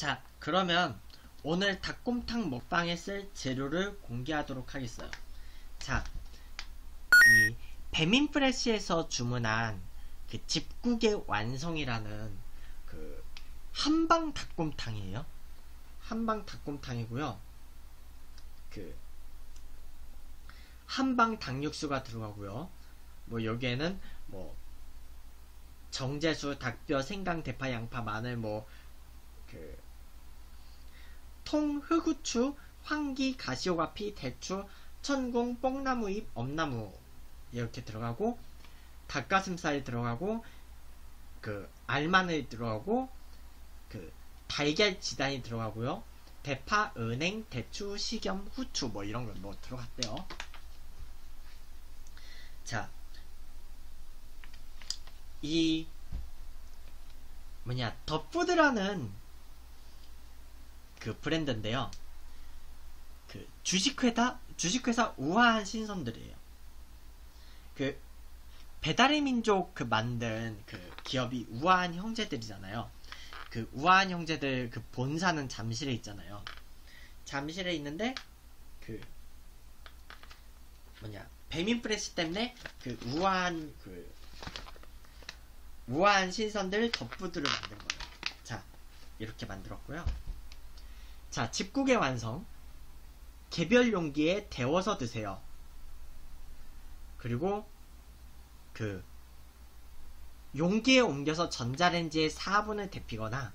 자, 그러면 오늘 닭곰탕 먹방에 쓸 재료를 공개하도록 하겠어요. 자, 이 배민프레시에서 주문한 그 집국의 완성이라는 그 한방 닭곰탕이에요. 한방 닭곰탕이고요. 그 한방 닭육수가 들어가고요. 뭐 여기에는 뭐 정제수, 닭뼈, 생강, 대파, 양파, 마늘, 뭐 그 통, 흑후추, 황기, 가시오가피, 대추, 천공, 뽕나무잎, 엄나무 이렇게 들어가고, 닭가슴살이 들어가고, 그 알마늘 들어가고, 그 달걀 지단이 들어가고요. 대파, 은행, 대추, 식염, 후추 뭐 이런 거 뭐 들어갔대요. 자, 이 뭐냐 더푸드라는 그 브랜드인데요. 그 주식회사 우아한 신선들이에요. 그 배달의 민족 그 만든 그 기업이 우아한 형제들이잖아요. 그 우아한 형제들 그 본사는 잠실에 있잖아요. 잠실에 있는데 그 뭐냐 배민프레시 때문에 그 우아한 신선들 더푸드를 만든 거예요. 자, 이렇게 만들었고요. 자, 집국의 완성. 개별 용기에 데워서 드세요. 그리고 그 용기에 옮겨서 전자레인지에 4분을 데피거나,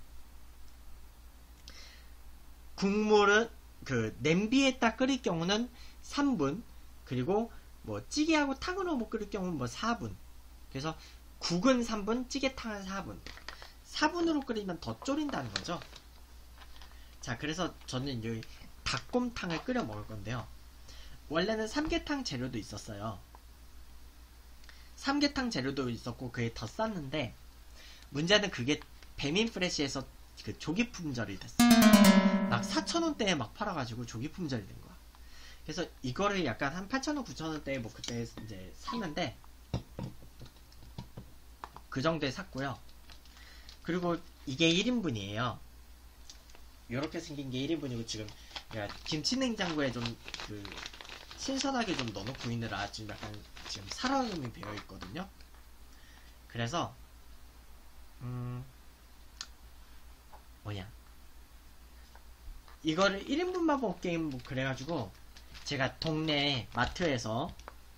국물은 그 냄비에다 끓일 경우는 3분, 그리고 뭐 찌개하고 탕으로 뭐 끓일 경우는 뭐 4분. 그래서 국은 3분, 찌개탕은 4분. 4분으로 끓이면 더 졸인다는 거죠. 자, 그래서 저는 이 닭곰탕을 끓여 먹을 건데요. 원래는 삼계탕 재료도 있었어요. 삼계탕 재료도 있었고 그게 더 쌌는데, 문제는 그게 배민프레시에서 그 조기 품절이 됐어요. 막 4,000원대에 막 팔아가지고 조기 품절이 된 거야. 그래서 이거를 약간 한 8,000원, 9,000원대에 뭐 그때 이제 샀는데, 그 정도에 샀고요. 그리고 이게 1인분이에요. 이렇게 생긴 게 1인분이고, 지금 내가 김치냉장고에 좀 그 신선하게 좀 넣어놓고 있느라 지금 약간 지금 살얼음이 배어 있거든요. 그래서 뭐냐 이거를 1인분만 먹게임 뭐 그래가지고 제가 동네 마트에서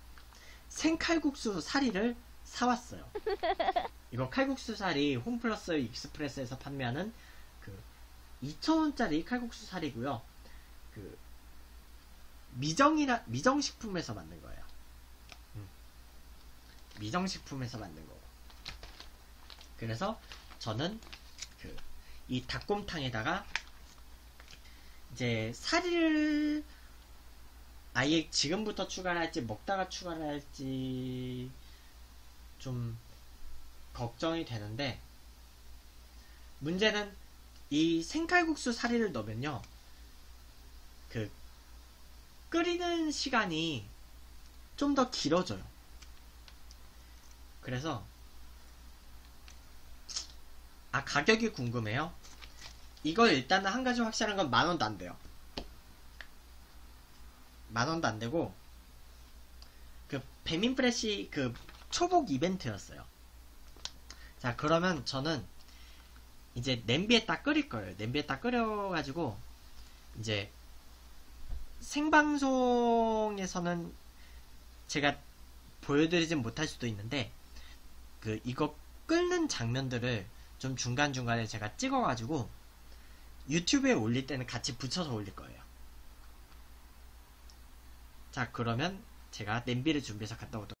생칼국수 사리를 사왔어요. 이거 칼국수 사리 홈플러스 익스프레스에서 판매하는 그 2,000원짜리 칼국수 사리고요. 그 미정식품에서 만든 거예요. 미정식품에서 만든 거고. 그래서 저는 그 이 닭곰탕에다가 이제 사리를 아예 지금부터 추가를 할지 먹다가 추가를 할지 좀 걱정이 되는데, 문제는 이 생칼국수 사리를 넣으면요, 그 끓이는 시간이 좀 더 길어져요. 그래서 가격이 궁금해요. 이거 일단은 한 가지 확실한 건 10,000원도 안 돼요. 10,000원도 안 되고, 그 배민프레시 그 초복 이벤트였어요. 자, 그러면 저는 이제 냄비에 딱 끓일 거예요. 냄비에 딱 끓여가지고 이제 생방송에서는 제가 보여드리진 못할 수도 있는데, 그 이거 끓는 장면들을 좀 중간중간에 제가 찍어가지고 유튜브에 올릴 때는 같이 붙여서 올릴 거예요. 자, 그러면 제가 냄비를 준비해서 갔다 오도록.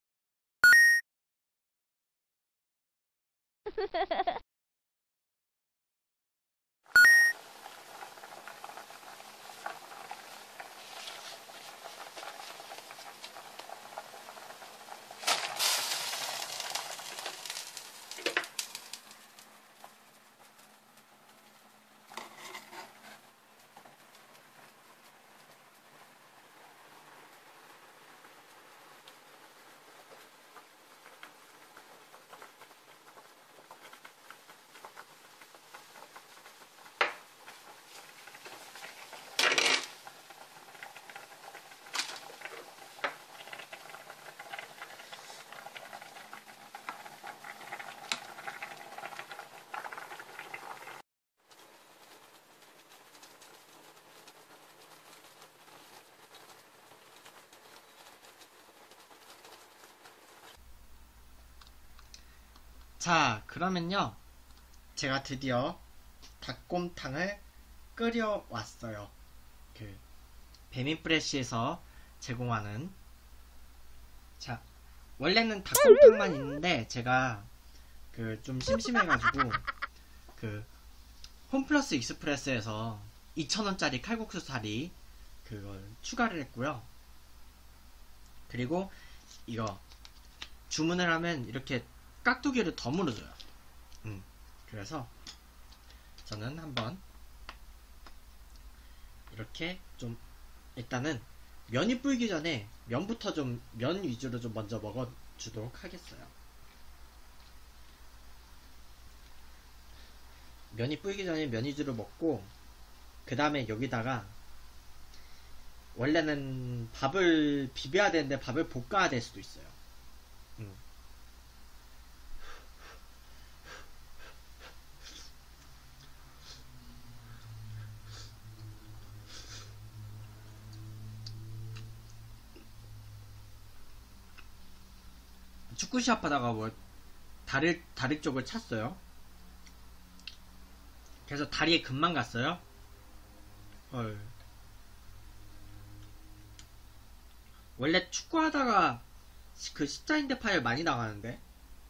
자, 그러면요. 제가 드디어 닭곰탕을 끓여왔어요. 그 배민프레시에서 제공하는. 자, 원래는 닭곰탕만 있는데 제가 그 좀 심심해가지고 그 홈플러스 익스프레스에서 2,000원짜리 칼국수 사리 그걸 추가를 했고요. 그리고 이거 주문을 하면 이렇게 깍두기를 덤으로 줘요. 그래서 저는 한번 이렇게 좀 일단은 면이 불기 전에 면부터 좀 면 위주로 좀 먼저 먹어주도록 하겠어요. 면이 불기 전에 면 위주로 먹고 그 다음에 여기다가 원래는 밥을 비벼야 되는데 밥을 볶아야 될 수도 있어요. 축구 시합 하다가 뭐 다리 쪽을 찼어요. 그래서 다리에 금만 갔어요. 헐. 원래 축구 하다가 그 십자인대 파열 많이 나가는데.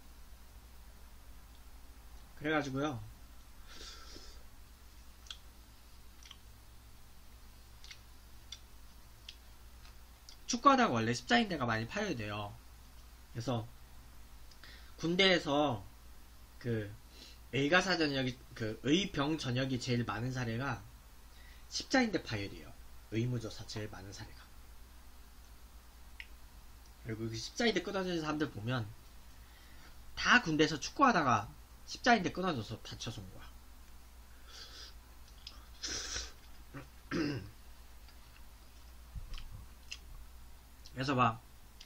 그래가지고요. 축구하다가 원래 십자인대가 많이 파열돼요. 그래서 군대에서 그 의가사 전역이 그 의병 전역이 제일 많은 사례가 십자인대 파열이에요. 의무조사 제일 많은 사례가. 그리고 그 십자인대 끊어지는 사람들 보면 다 군대에서 축구하다가 십자인대 끊어져서 다쳐서 온 거야. 그래서 막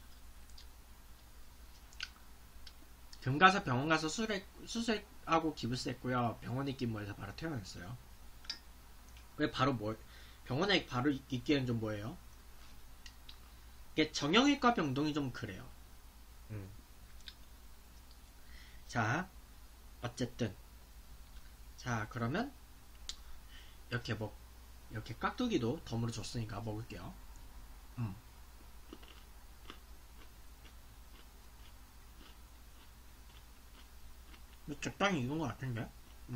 금가서 병원 가서 수술하고 기부스 했고요. 병원에 있긴 뭐해서 바로 퇴원했어요. 왜 바로 뭐 병원에 바로 있기에는 좀 뭐예요? 이게 정형외과 병동이 좀 그래요. 자, 어쨌든 자 그러면 이렇게 이렇게 깍두기도 덤으로 줬으니까 먹을게요. 적당히 익은 것 같은데?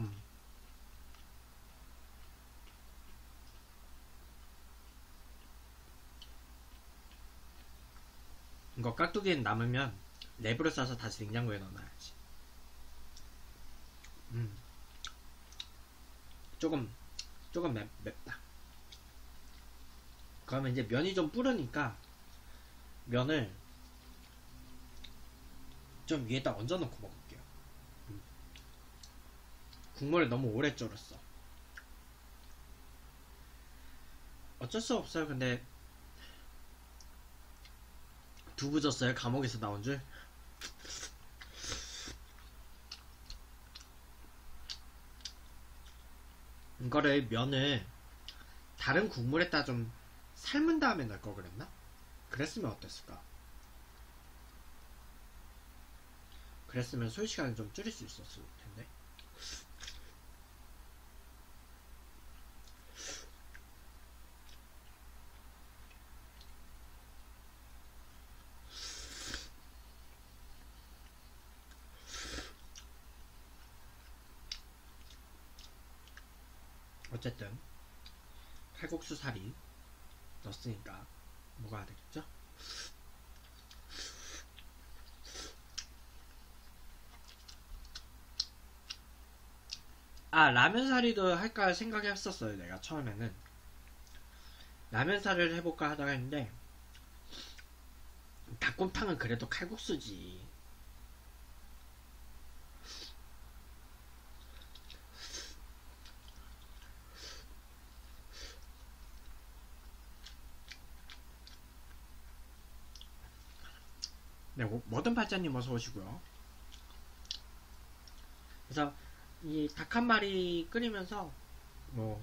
이거 깍두기는 남으면 랩으로 싸서 다시 냉장고에 넣어놔야지. 조금 맵다. 그러면 이제 면이 좀 불으니까 면을 좀 위에다 얹어놓고 먹을게요. 국물을 너무 오래 졸였어. 어쩔 수 없어요. 근데 두부 줬어요. 감옥에서 나온 줄. 이거를 면을 다른 국물에다 좀 삶은 다음에 넣을 걸 그랬나? 그랬으면 어땠을까? 그랬으면 소요시간을 좀 줄일 수 있었을 텐데. 어쨌든 칼국수 사리 넣었으니까 먹어야 되겠죠? 아, 라면 사리도 할까 생각했었어요. 내가 처음에는 라면 사리를 해볼까 하다가 했는데 닭곰탕은 그래도 칼국수지. 네, 뭐든 팔자님 어서 오시고요. 그래서 이 닭 한 마리 끓이면서 뭐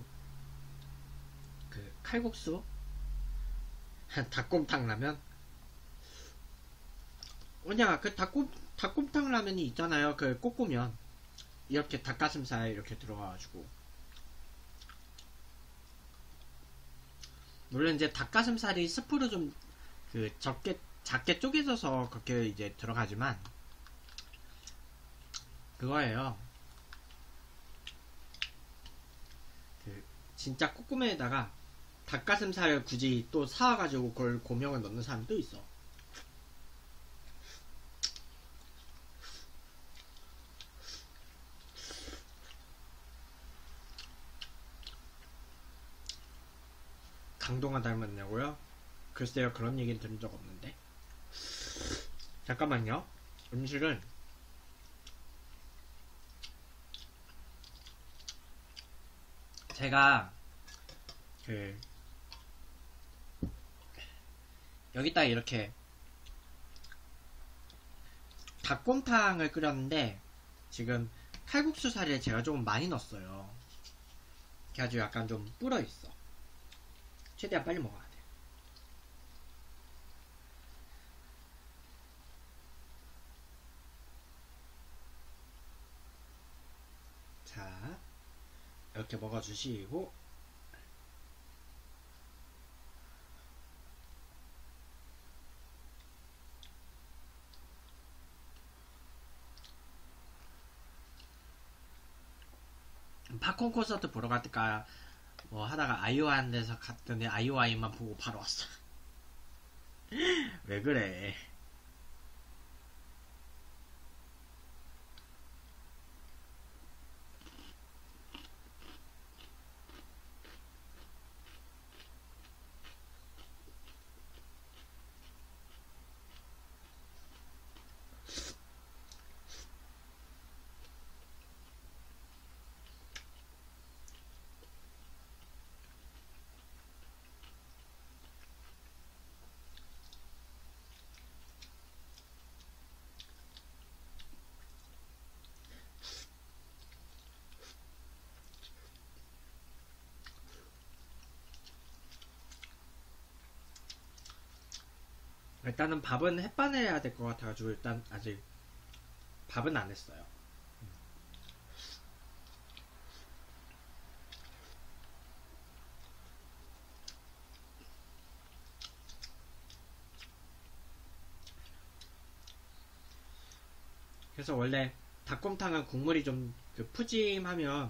그 칼국수 닭곰탕 라면 그냥 그 닭곰탕 라면이 있잖아요. 그 꼬꼬면 이렇게 닭가슴살 이렇게 들어가가지고, 물론 이제 닭가슴살이 스프로 좀 그 적게 작게 쪼개져서 그렇게 이제 들어가지만 그거예요. 그 진짜 꼬꼬면에다가 닭가슴살을 굳이 또 사와가지고 그걸 고명을 넣는 사람도 있어. 강동원 닮았냐고요? 글쎄요, 그런 얘기는 들은 적 없는데. 잠깐만요. 음식은 제가 그 여기다 이렇게 닭곰탕을 끓였는데 지금 칼국수 살을 제가 조금 많이 넣었어요. 그래가지고 약간 좀 불어있어. 최대한 빨리 먹어야 돼. 자, 이렇게 먹어주시고, 팝콘 콘서트 보러 갈까 뭐 하다가 아이오와 한 데서 갔더니 아이오아이만 보고 바로 왔어. 왜 그래? 일단은 밥은 햇반을 해야 될 것 같아가지고 일단 아직 밥은 안 했어요. 그래서 원래 닭곰탕은 국물이 좀 그 푸짐하면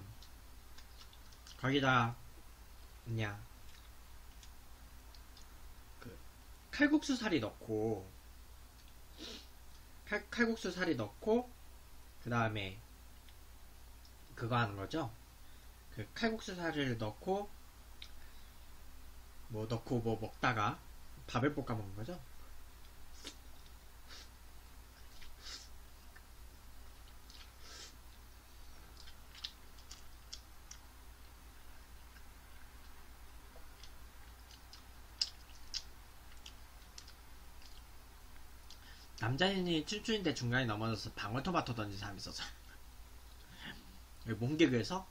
거기다 뭐냐 그 칼국수 살이 넣고 칼국수 살이 넣고 그 다음에 그거 하는 거죠. 그 칼국수 살을 넣고 뭐 넣고 뭐 먹다가 밥을 볶아 먹는 거죠. 남자인이 춤추는데 중간에 넘어져서 방울토마토 던진 사람이 있었어. 몽개그에서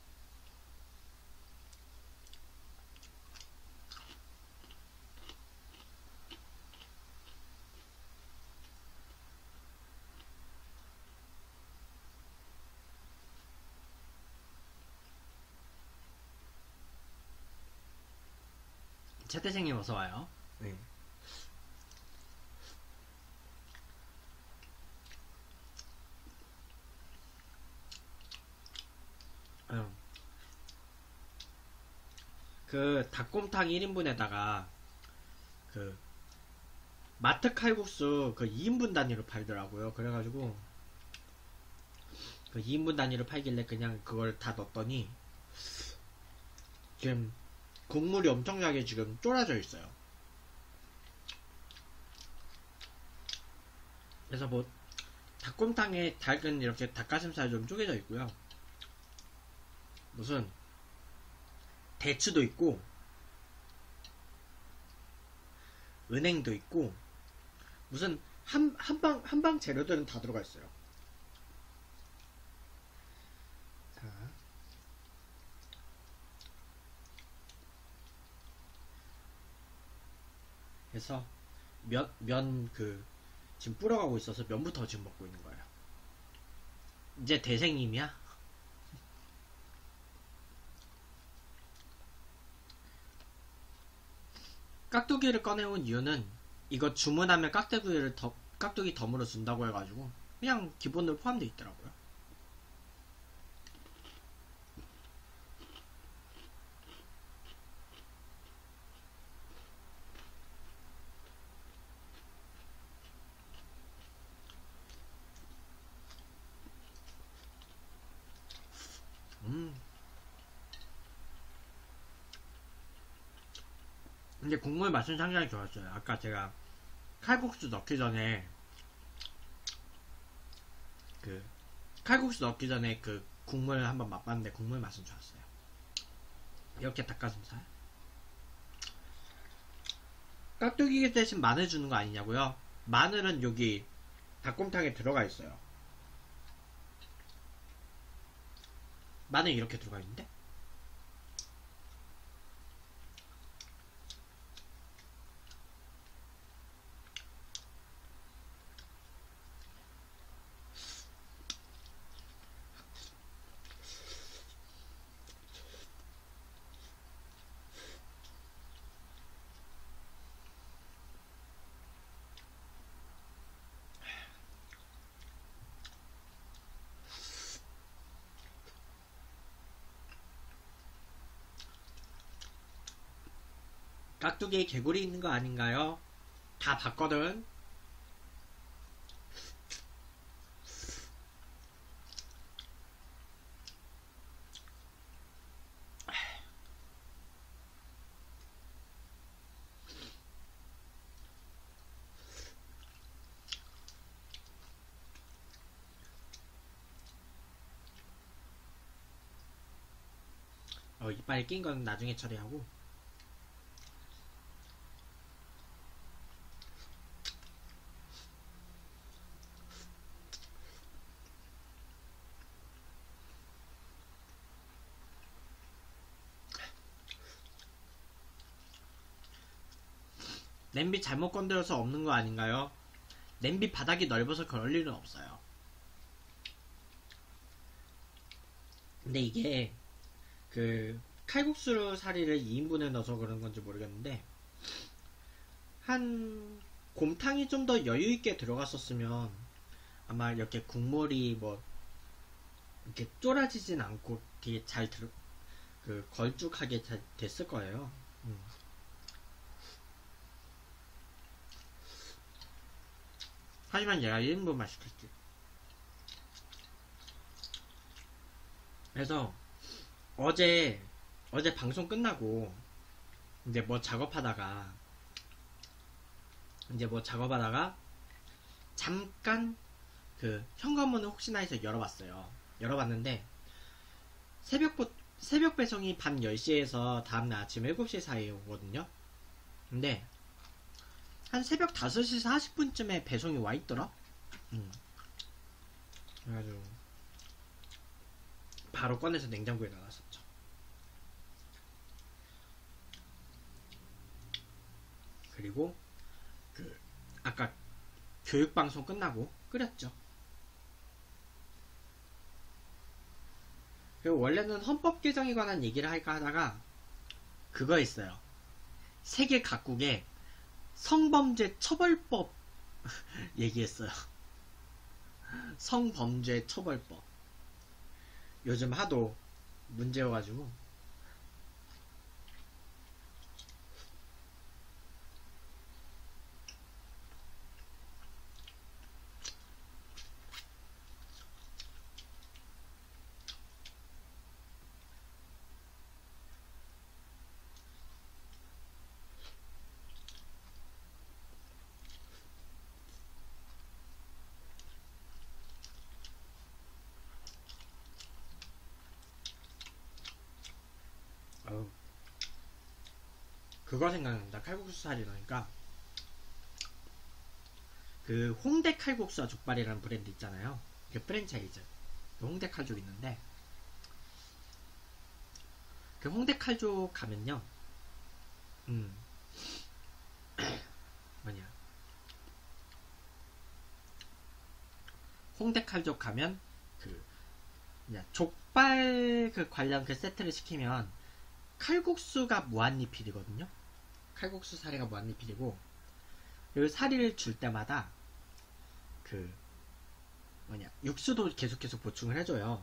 채태생님 어서와요. 네. 그 닭곰탕 1인분에다가 그 마트 칼국수 그 2인분 단위로 팔더라고요. 그래가지고 그 2인분 단위로 팔길래 그냥 그걸 다 넣었더니 지금 국물이 엄청나게 지금 쫄아져 있어요. 그래서 뭐 닭곰탕에 닭은 이렇게 닭가슴살 좀 쪼개져 있고요. 무슨 대추도 있고 은행도 있고 무슨 한방 재료들은 다 들어가 있어요. 자, 그래서 면 그 지금 불어가고 있어서 면부터 지금 먹고 있는 거예요. 이제 대생님이야? 깍두기를 꺼내온 이유는 이거 주문하면 깍두기 덤으로 준다고 해가지고 그냥 기본으로 포함되어 있더라고요. 근데 국물 맛은 상당히 좋았어요. 아까 제가 칼국수 넣기 전에 그 국물 한번 맛봤는데 국물 맛은 좋았어요. 이렇게 닭가슴살. 깍두기 대신 마늘 주는 거 아니냐고요? 마늘은 여기 닭곰탕에 들어가 있어요. 마늘 이렇게 들어가 있는데? 깍두기에 개구리 있는 거 아닌가요? 다 봤거든. 이빨에 낀 건 나중에 처리하고. 냄비 잘못 건드려서 없는 거 아닌가요? 냄비 바닥이 넓어서 그럴 일은 없어요. 근데 이게 칼국수 사리를 2인분에 넣어서 그런 건지 모르겠는데 한 곰탕이 좀 더 여유있게 들어갔었으면 아마 이렇게 국물이 뭐 이렇게 쫄아지진 않고 되게 잘 걸쭉하게 잘 됐을 거예요. 하지만 얘가 1인분만 시켰지. 그래서 어제 방송 끝나고 이제 뭐 작업하다가 잠깐 현관문을 혹시나 해서 열어봤어요. 열어봤는데 새벽 배송이 밤 10시에서 다음날 아침 7시 사이에 오거든요. 근데 한 새벽 5시 40분쯤에 배송이 와있더라. 그래가지고 바로 꺼내서 냉장고에 넣어놨었죠. 그리고 아까 교육방송 끝나고 끓였죠. 그리고 원래는 헌법 개정에 관한 얘기를 할까 하다가 그거 있어요. 세계 각국의 성범죄 처벌법 얘기했어요. 성범죄 처벌법. 요즘 하도 문제여가지고. 그거 생각난다. 칼국수 살이 나니까 홍대 칼국수와 족발이라는 브랜드 있잖아요. 프랜차이즈 홍대 칼족 있는데 홍대 칼족 가면요 뭐냐 홍대 칼족 가면 그 그냥 족발 그 관련 그 세트를 시키면 칼국수가 무한리필이거든요. 칼국수 사리가 무한리필이고, 그리고 사리를 줄 때마다 그 육수도 계속 보충을 해줘요.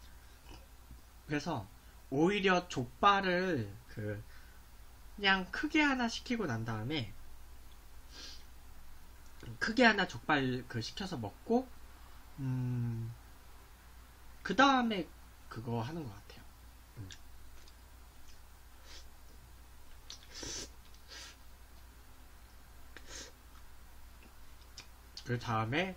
그래서 오히려 족발을 그냥 크게 하나 시키고 난 다음에 크게 하나 족발 시켜서 먹고, 그 다음에 그거 하는 것 같아요. 그 다음에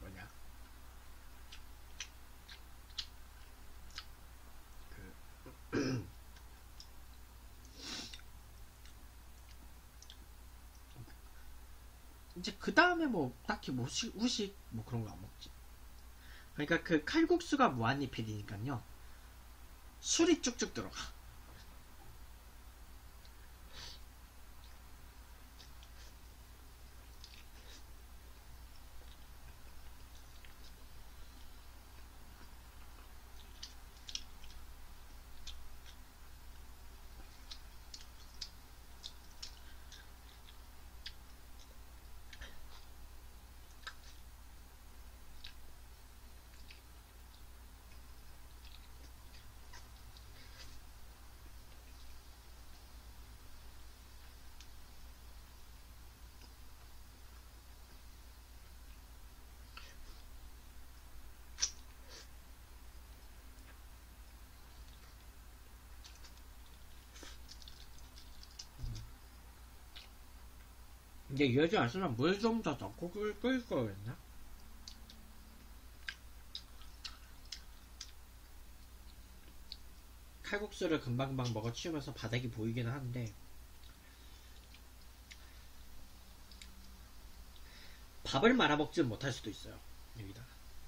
이제 그 다음에 뭐 딱히 뭐 후식 뭐 그런 거 안 먹지. 그러니까 그 칼국수가 무한리필이니까요. 술이 쭉쭉 들어가. 이제 이러지 않으면 물 좀 더 넣고 끓일 거겠나? 칼국수를 금방금방 먹어치우면서 바닥이 보이기는 하는데, 밥을 말아먹지는 못할 수도 있어요. 여기다.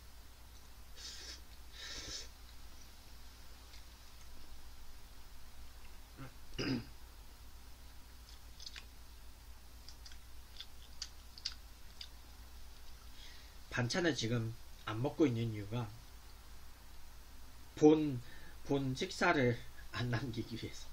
반찬을 지금 안 먹고 있는 이유가 본 식사를 안 남기기 위해서.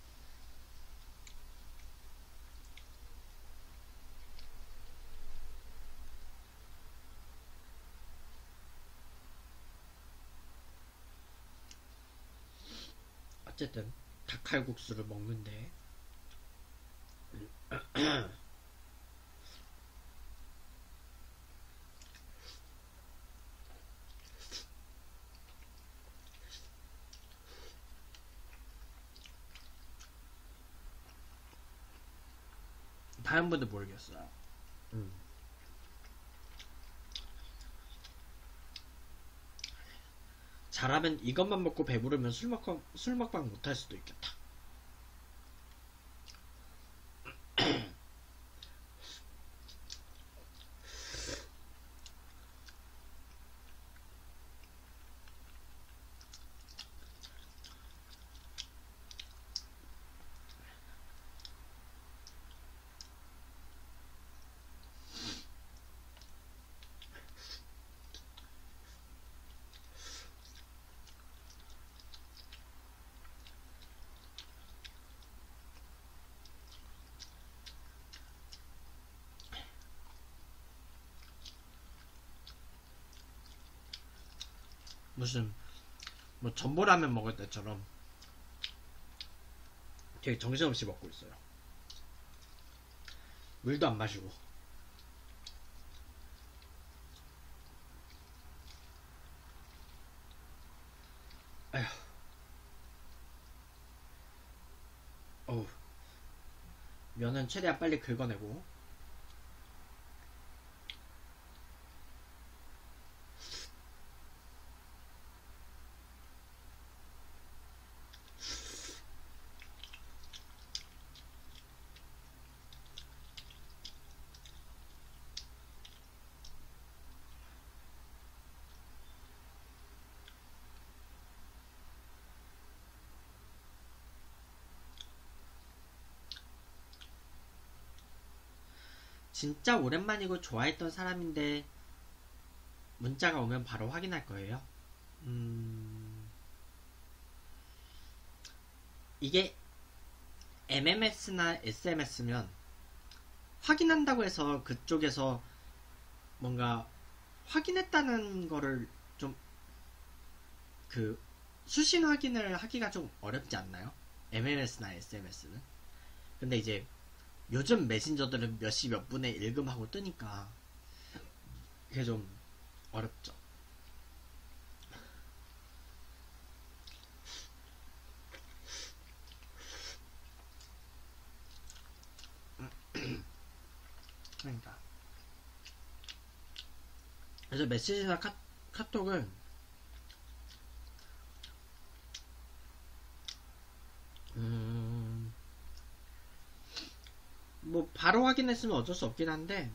어쨌든 닭칼국수를 먹는데 다른 분들 모르겠어요. 잘하면 이것만 먹고 배부르면 술 먹방 못할 수도 있겠다. 무슨 뭐 전보라면 먹을 때처럼 되게 정신없이 먹고 있어요. 물도 안 마시고. 아휴. 어우. 면은 최대한 빨리 긁어내고. 진짜 오랜만이고 좋아했던 사람인데 문자가 오면 바로 확인할 거예요. 이게 MMS나 SMS면 확인한다고 해서 그쪽에서 뭔가 확인했다는 거를 좀 수신 확인을 하기가 좀 어렵지 않나요? MMS나 SMS는. 근데 이제 요즘 메신저들은 몇 시 몇 분에 읽음하고 뜨니까 그게 좀 어렵죠. 그러니까 그래서 메시지나 카톡은 뭐 바로 확인했으면 어쩔 수 없긴 한데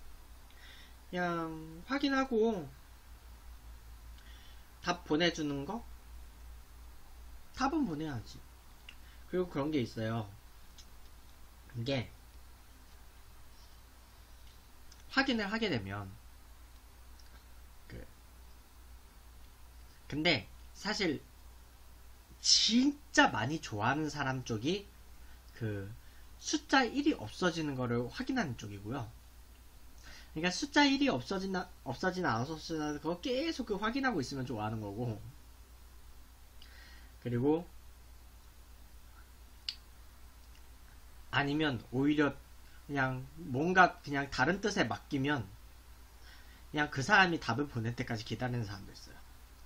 그냥 확인하고 답 보내주는 거? 답은 보내야지. 그리고 그런 게 있어요. 이게 확인을 하게 되면 근데 사실 진짜 많이 좋아하는 사람 쪽이 숫자 1이 없어지는 거를 확인하는 쪽이고요. 그러니까 숫자 1이 없어지나 없어지나 그거 계속 확인하고 있으면 좋아하는 거고, 그리고 아니면 오히려 그냥 뭔가 그냥 다른 뜻에 맡기면 그냥 그 사람이 답을 보낼 때까지 기다리는 사람도 있어요.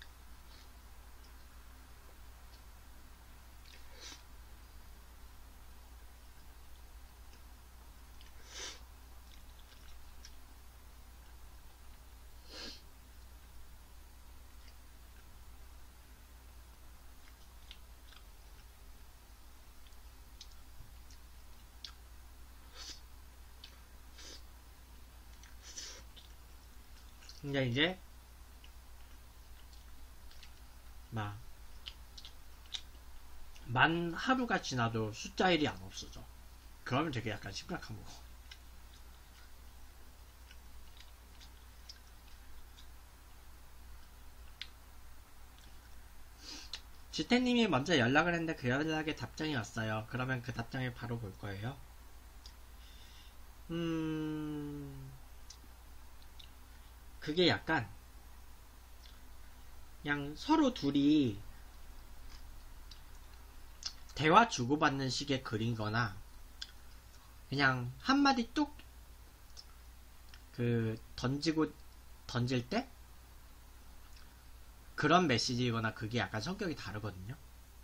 근데 이제 만 하루가 지나도 숫자 1이 안 없어져. 그러면 되게 약간 심각한 거고. 지태님이 먼저 연락을 했는데 그 연락에 답장이 왔어요. 그러면 그 답장을 바로 볼 거예요. 그게 약간 그냥 서로 둘이 대화 주고받는 식의 글이거나 그냥 한마디 뚝 던질 때 그런 메시지이거나 그게 약간 성격이 다르거든요.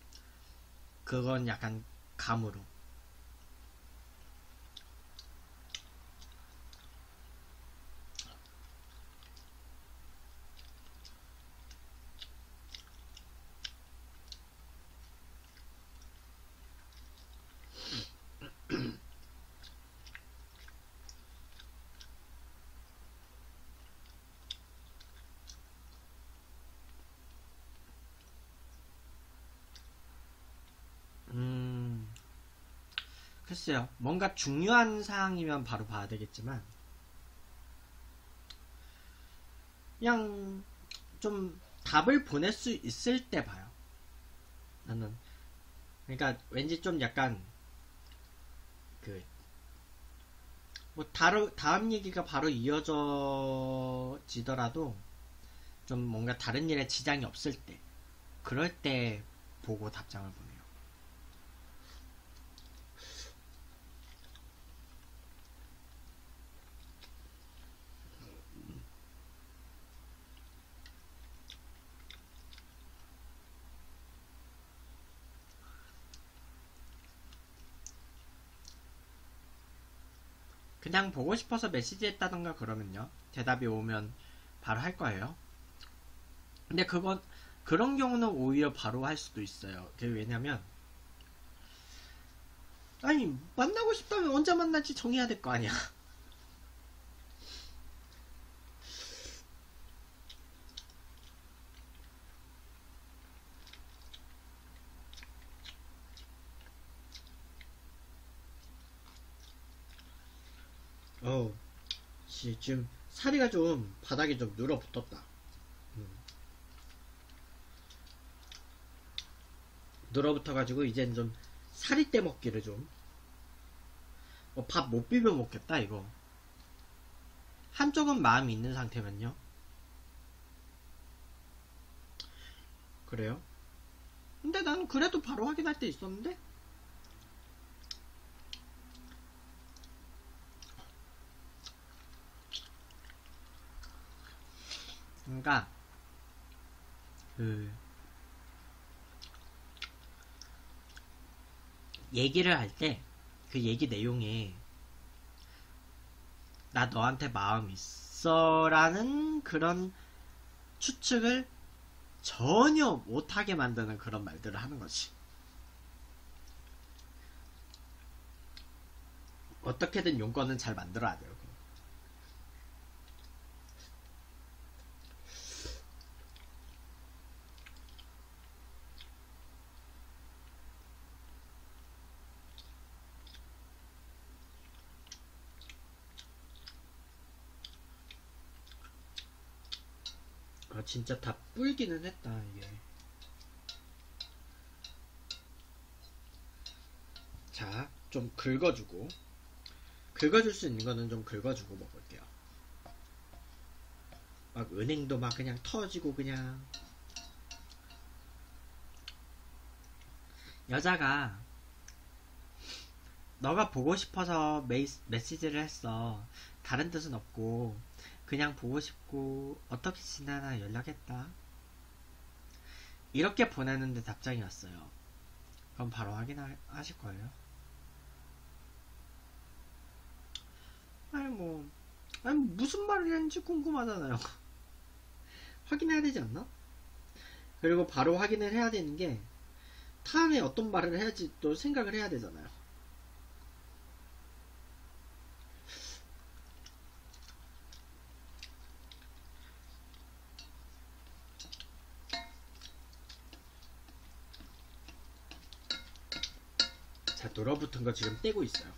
그건 약간 감으로. 글쎄요. 뭔가 중요한 사항이면 바로 봐야 되겠지만 그냥 좀 답을 보낼 수 있을 때 봐요. 나는. 그러니까 왠지 좀 약간 뭐 다음 얘기가 바로 이어지더라도 좀 뭔가 다른 일에 지장이 없을 때, 그럴 때 보고 답장을 보내요. 그냥 보고 싶어서 메시지 했다던가 그러면요, 대답이 오면 바로 할 거예요. 근데 그런 경우는 오히려 바로 할 수도 있어요. 왜냐면 아니, 만나고 싶다면 언제 만날지 정해야 될 거 아니야. 시쯤 사리가 좀 바닥에 좀 눌어붙었다. 눌어붙어가지고 이젠 좀 사리 떼먹기를 좀 밥 못 비벼 먹겠다 이거. 한쪽은 마음이 있는 상태면요. 그래요? 근데 난 그래도 바로 확인할 때 있었는데? 그러니까 얘기를 할 때 그 얘기 내용에 나 너한테 마음 있어 라는 그런 추측을 전혀 못하게 만드는 그런 말들을 하는 거지. 어떻게든 용건은 잘 만들어야 돼요. 진짜 다 뿔기는 했다 이게. 자, 좀 긁어주고, 긁어줄 수 있는 거는 좀 긁어주고 먹을게요. 막 은행도 막 그냥 터지고 그냥. 여자가 너가 보고 싶어서 메시지를 했어. 다른 뜻은 없고 그냥 보고 싶고 어떻게 지내나 연락했다. 이렇게 보내는데 답장이 왔어요. 그럼 바로 확인하실 거예요. 아니 무슨 말을 했는지 궁금하잖아요. 확인해야 되지 않나? 그리고 바로 확인을 해야 되는 게 다음에 어떤 말을 해야지 또 생각을 해야 되잖아요. 자, 눌어붙은 거 지금 떼고 있어요.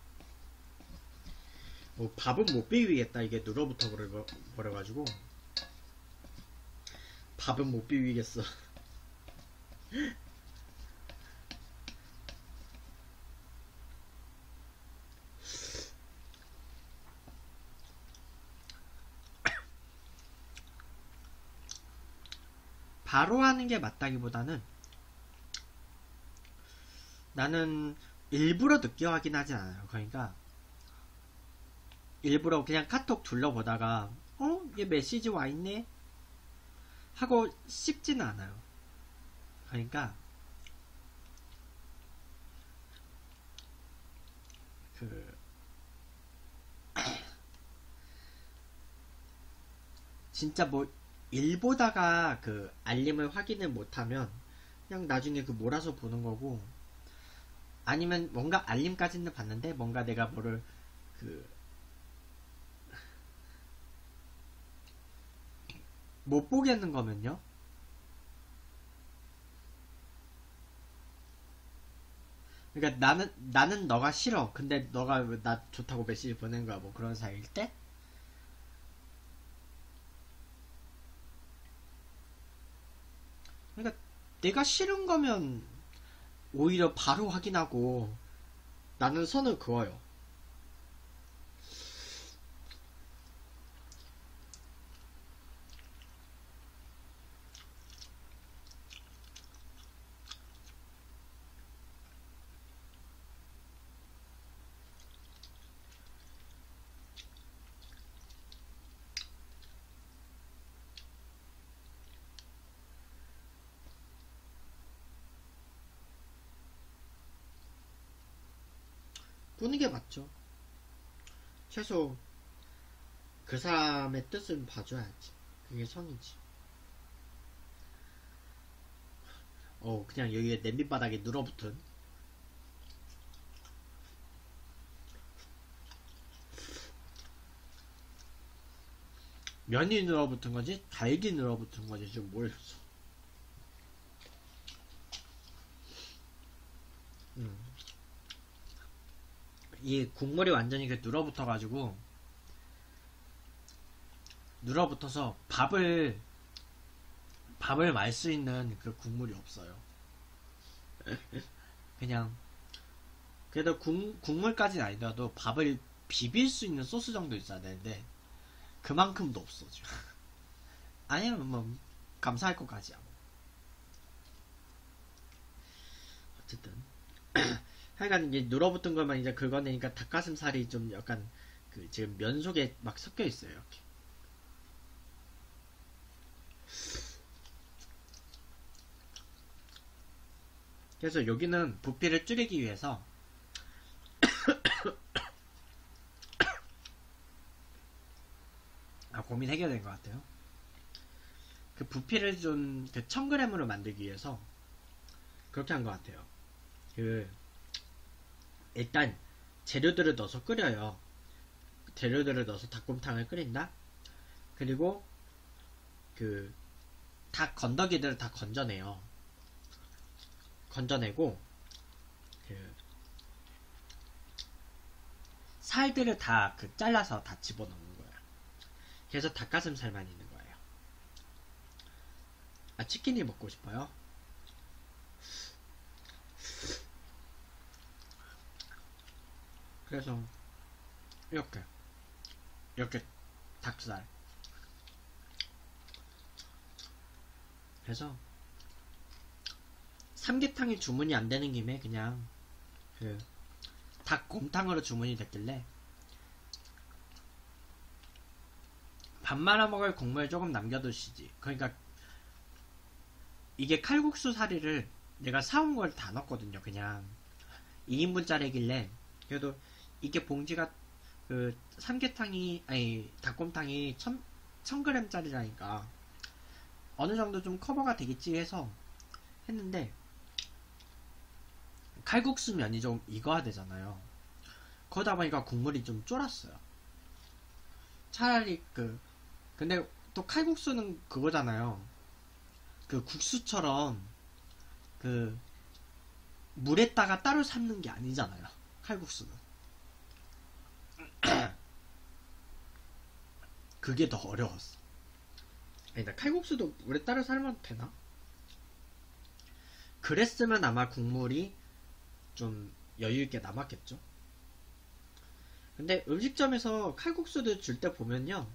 밥은 못 비비겠다. 이게 눌어붙어 버려가지고 밥은 못 비비겠어. 바로 하는 게 맞다기보다는 나는 일부러 늦게 확인하진 않아요. 그러니까 일부러 그냥 카톡 둘러보다가 얘 메시지 와있네? 하고 씹지는 않아요. 그러니까 진짜 뭐 일 보다가 알림을 확인을 못하면 그냥 나중에 몰아서 보는 거고, 아니면 뭔가 알림까지는 봤는데 뭔가 내가 뭐를 못 보겠는 거면요. 그러니까 나는 너가 싫어. 근데 너가 왜 나 좋다고 메시지 보낸 거야. 뭐 그런 사이일 때? 그러니까 내가 싫은 거면 오히려 바로 확인하고 나는 선을 그어요. 꾸는 게 맞죠. 최소 그 사람의 뜻은 봐줘야지. 그게 선이지. 그냥 여기에 냄비바닥에 눌어붙은 면이 눌어붙은 거지 달기 눌어붙은 거지 지금 모르겠어. 이 국물이 완전히 눌어붙어가지고 눌어붙어서 밥을 말 수 있는 그 국물이 없어요. 그냥 그래도 국물까지는 아니더라도 밥을 비빌 수 있는 소스 정도 있어야 되는데 그만큼도 없어 지금. 아니면 뭐 감사할 것까지야. 어쨌든 하여간 이제 눌어붙은 것만 이제 긁어내니까 닭가슴살이 좀 약간 그 지금 면 속에 막 섞여 있어요. 이렇게. 그래서 여기는 부피를 줄이기 위해서 고민 해결된 것 같아요. 그 부피를 좀 그 1000g으로 만들기 위해서 그렇게 한 것 같아요. 그 일단 재료들을 넣어서 끓여요. 재료들을 넣어서 닭곰탕을 끓인다. 그리고 그 닭 건더기들을 다 건져내요. 건져내고 그 살들을 다 그 잘라서 다 집어넣는 거예요. 그래서 닭가슴살만 있는 거예요. 아, 치킨이 먹고 싶어요? 그래서 이렇게 닭살. 그래서 삼계탕이 주문이 안 되는 김에 그냥 그 닭곰탕으로 주문이 됐길래 밥 말아 먹을 국물 조금 남겨두시지. 그러니까 이게 칼국수 사리를 내가 사온 걸 다 넣었거든요. 그냥 2인분짜리길래 그래도 이게 봉지가 그 삼계탕이 아니 닭곰탕이 1000g짜리라니까 어느 정도 좀 커버가 되겠지 해서 했는데 칼국수 면이 좀 익어야 되잖아요. 그러다 보니까 국물이 좀 쫄았어요. 차라리 근데 또 칼국수는 그거잖아요. 그 국수처럼 그 물에다가 따로 삶는 게 아니잖아요. 칼국수는. 그게 더 어려웠어. 아니다, 칼국수도 물에 따로 삶아도 되나? 그랬으면 아마 국물이 좀 여유있게 남았겠죠? 근데 음식점에서 칼국수를 줄 때 보면요,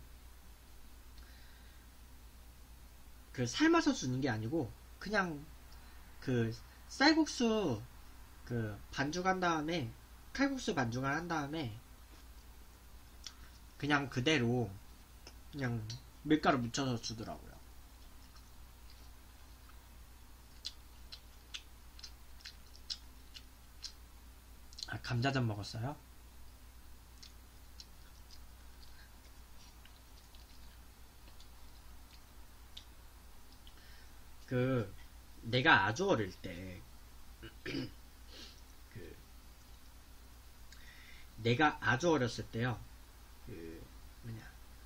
그 삶아서 주는 게 아니고 그냥 그 쌀국수 그 반죽한 다음에 칼국수 반죽을 한 다음에 그냥 그대로 그냥 밀가루 묻혀서 주더라고요. 아, 감자전 먹었어요? 그 내가 아주 어릴 때 그 내가 아주 어렸을 때요. 그 뭐냐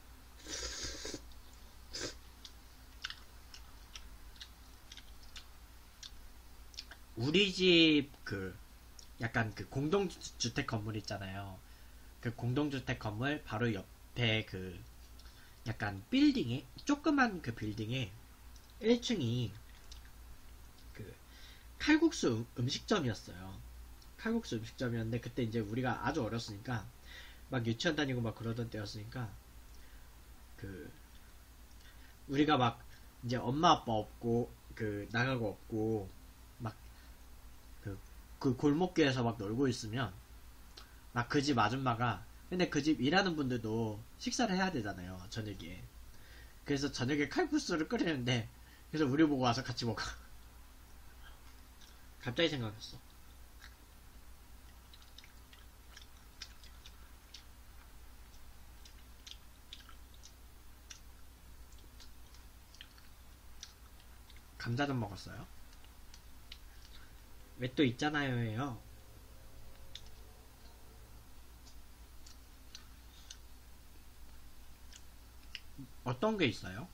우리 집 그 약간 그 공동주택 건물 있잖아요. 그 공동주택 건물 바로 옆에 그 약간 빌딩에 조그만 그 빌딩에 1층이 그 칼국수 음식점이었어요. 칼국수 음식점이었는데 그때 이제 우리가 아주 어렸으니까 막 유치원 다니고 막 그러던 때였으니까 그 우리가 막 이제 엄마 아빠 없고 그 나가고 없고 막 그 골목길에서 막 놀고 있으면 막 그 집 아줌마가 근데 그 집 일하는 분들도 식사를 해야 되잖아요, 저녁에. 그래서 저녁에 칼국수를 끓이는데 그래서 우리 보고 와서 같이 먹어. 갑자기 생각났어. 감자전 먹었어요? 왜 또 있잖아요 해요. 어떤 게 있어요?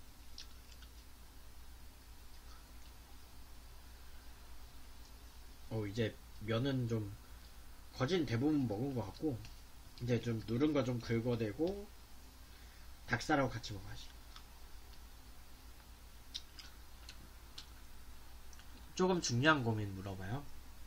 이제 면은 좀 거진 대부분 먹은 것 같고 이제 좀 누른 거 좀 긁어내고 닭살하고 같이 먹어야지. 조금 중요한 고민 물어봐요.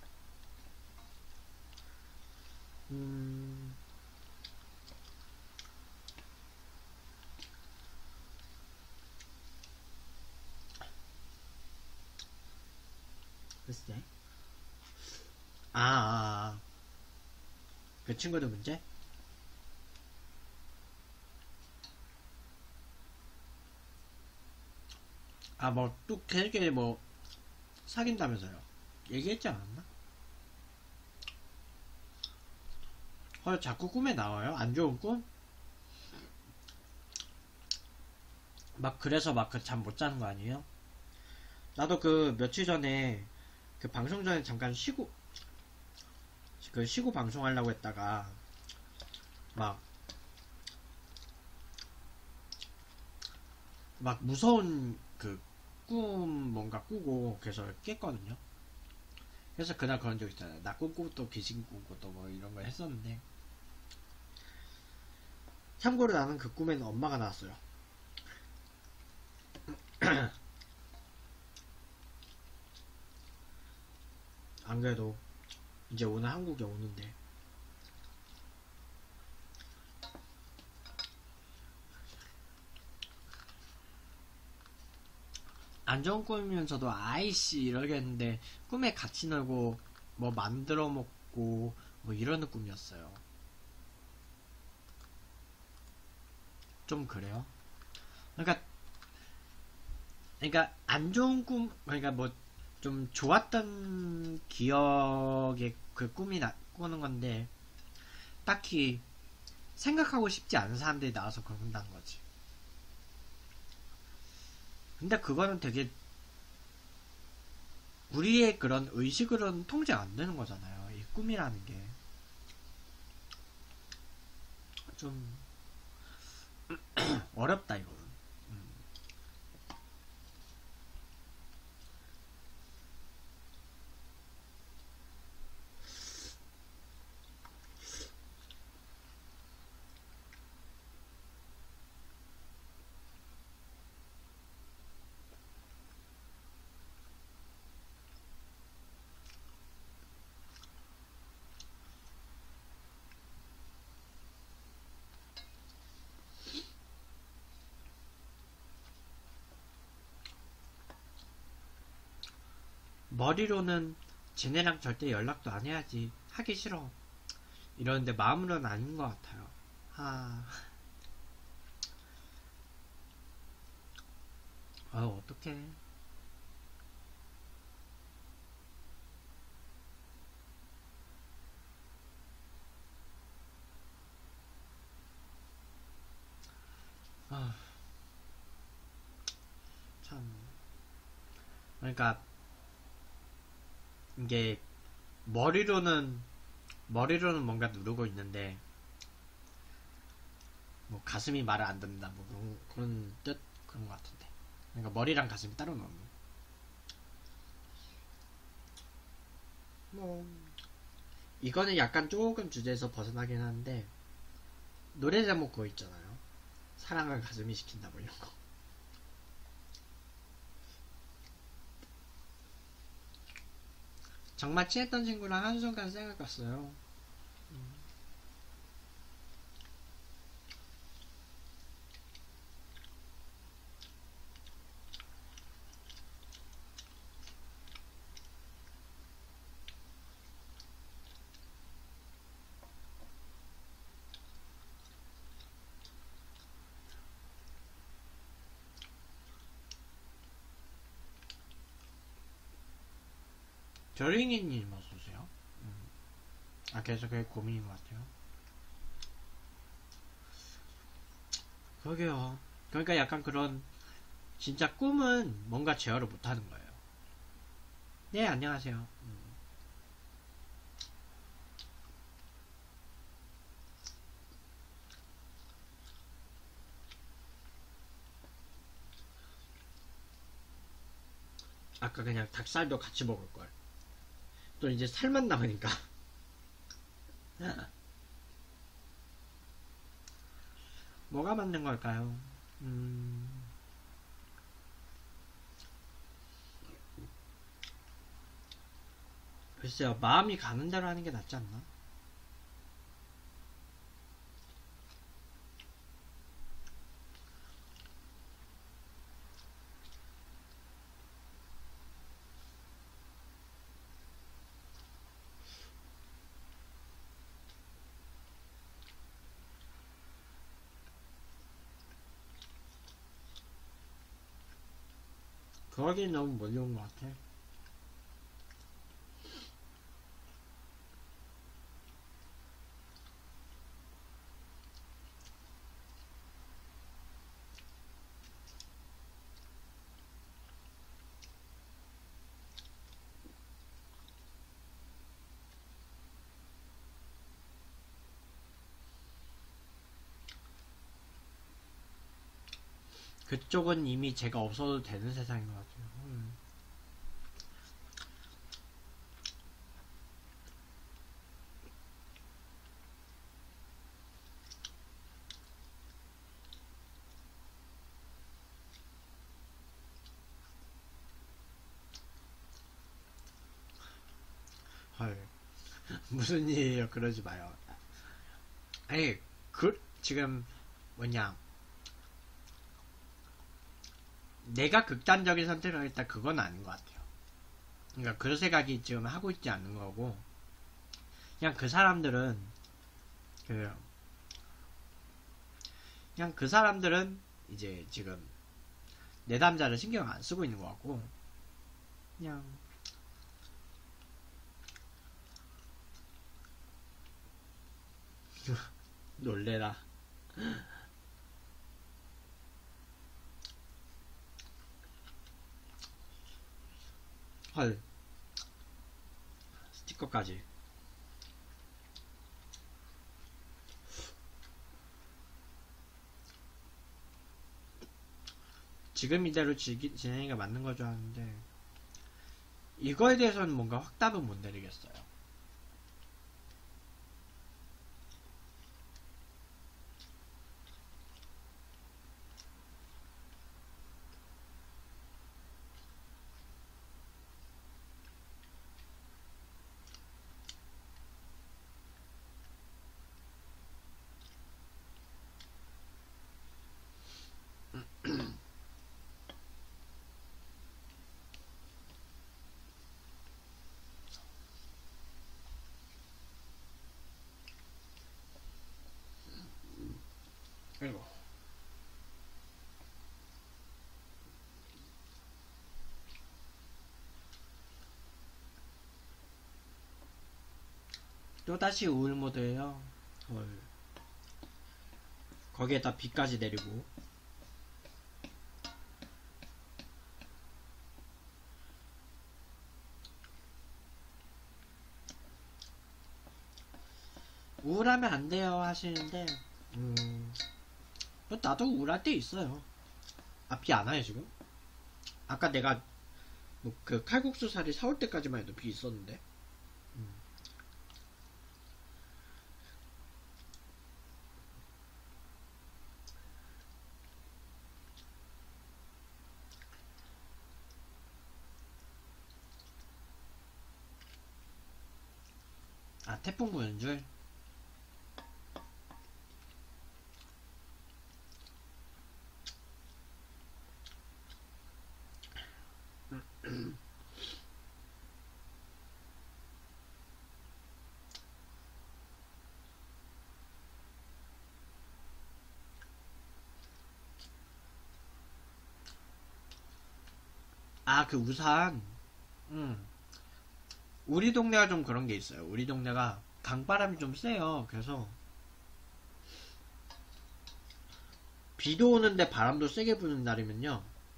글쎄. 그 친구들 문제? 뭐, 또 걔네끼리 뭐, 사귄다면서요. 얘기했지 않았나? 자꾸 꿈에 나와요? 안 좋은 꿈? 막, 그래서 막 그 잠 못 자는 거 아니에요? 나도 그 며칠 전에, 그 방송 전에 잠깐 쉬고 방송하려고 했다가, 막 무서운 그 꿈 뭔가 꾸고 그래서 깼거든요. 그래서 그날 그런 적 있잖아요. 나 꿈꾸고 또 귀신 꾸고 또 뭐 이런 걸 했었는데, 참고로 나는 그 꿈에는 엄마가 나왔어요. 안 그래도 이제 오늘 한국에 오는데, 안 좋은 꿈이면서도 아이씨 이러겠는데 꿈에 같이 놀고 뭐 만들어 먹고 뭐 이러는 꿈이었어요. 좀 그래요. 그러니까 안 좋은 꿈, 그러니까 뭐 좀 좋았던 기억의 그 꿈이 꾸는 건데, 딱히 생각하고 싶지 않은 사람들이 나와서 그런다는 거지. 근데 그거는 되게 우리의 그런 의식으로는 통제가 안 되는 거잖아요. 이 꿈이라는 게. 좀 어렵다, 이거는. 머리로는 쟤네랑 절대 연락도 안 해야지. 하기 싫어. 이러는데 마음으로는 아닌 것 같아요. 어떡해. 참. 그러니까, 이게, 머리로는 뭔가 누르고 있는데, 뭐, 가슴이 말을 안 듣는다. 뭐, 그런 뜻? 그런 것 같은데. 그러니까, 머리랑 가슴이 따로 노는. 뭐, 이거는 약간 조금 주제에서 벗어나긴 하는데, 노래 제목 그거 있잖아요. 사랑을 가슴이 시킨다, 뭐 이런 거. 정말 친했던 친구랑 한순간 생각 갔어요. 별링이님 어서오세요. 그래서 그게 고민인 것 같아요. 그러게요. 그러니까 약간 그런, 진짜 꿈은 뭔가 제어를 못하는 거예요. 네, 안녕하세요. 아까 그냥 닭살도 같이 먹을걸. 또 이제 살만 남으니까. 뭐가 맞는 걸까요? 글쎄요, 마음이 가는 대로 하는 게 낫지 않나? 그러긴 너무 멀리 온 것 같아. 그쪽은 이미 제가 없어도 되는 세상인 것 같아요. 헐. 무슨 일이에요? 그러지 마요. 아니, 지금, 뭐냐. 내가 극단적인 선택을 하겠다, 그건 아닌 것 같아요. 그러니까 그 생각이 지금 하고 있지 않는 거고, 그냥 그 사람들은, 그, 그냥 그 사람들은 이제 지금 내 남자를 신경 안 쓰고 있는 것 같고, 그냥, 놀래라. 헐. 스티커까지. 지금 이대로 진행이 맞는 거죠 하는데, 이거에 대해서는 뭔가 확답은 못 내리겠어요. 그리고 또다시 우울 모드예요. 헐. 거기에다 비까지 내리고. 우울하면 안 돼요 하시는데, 나도 우울할 때 있어요. 아, 비 안 와요 지금? 아까 내가 뭐 그 칼국수 살이 사올 때까지만 해도 비 있었는데. 아, 태풍 부는 줄? 아, 그 우산. 우리 동네가 좀 그런 게 있어요. 우리 동네가 강바람이 좀 세요. 그래서 비도 오는데 바람도 세게 부는 날이면요,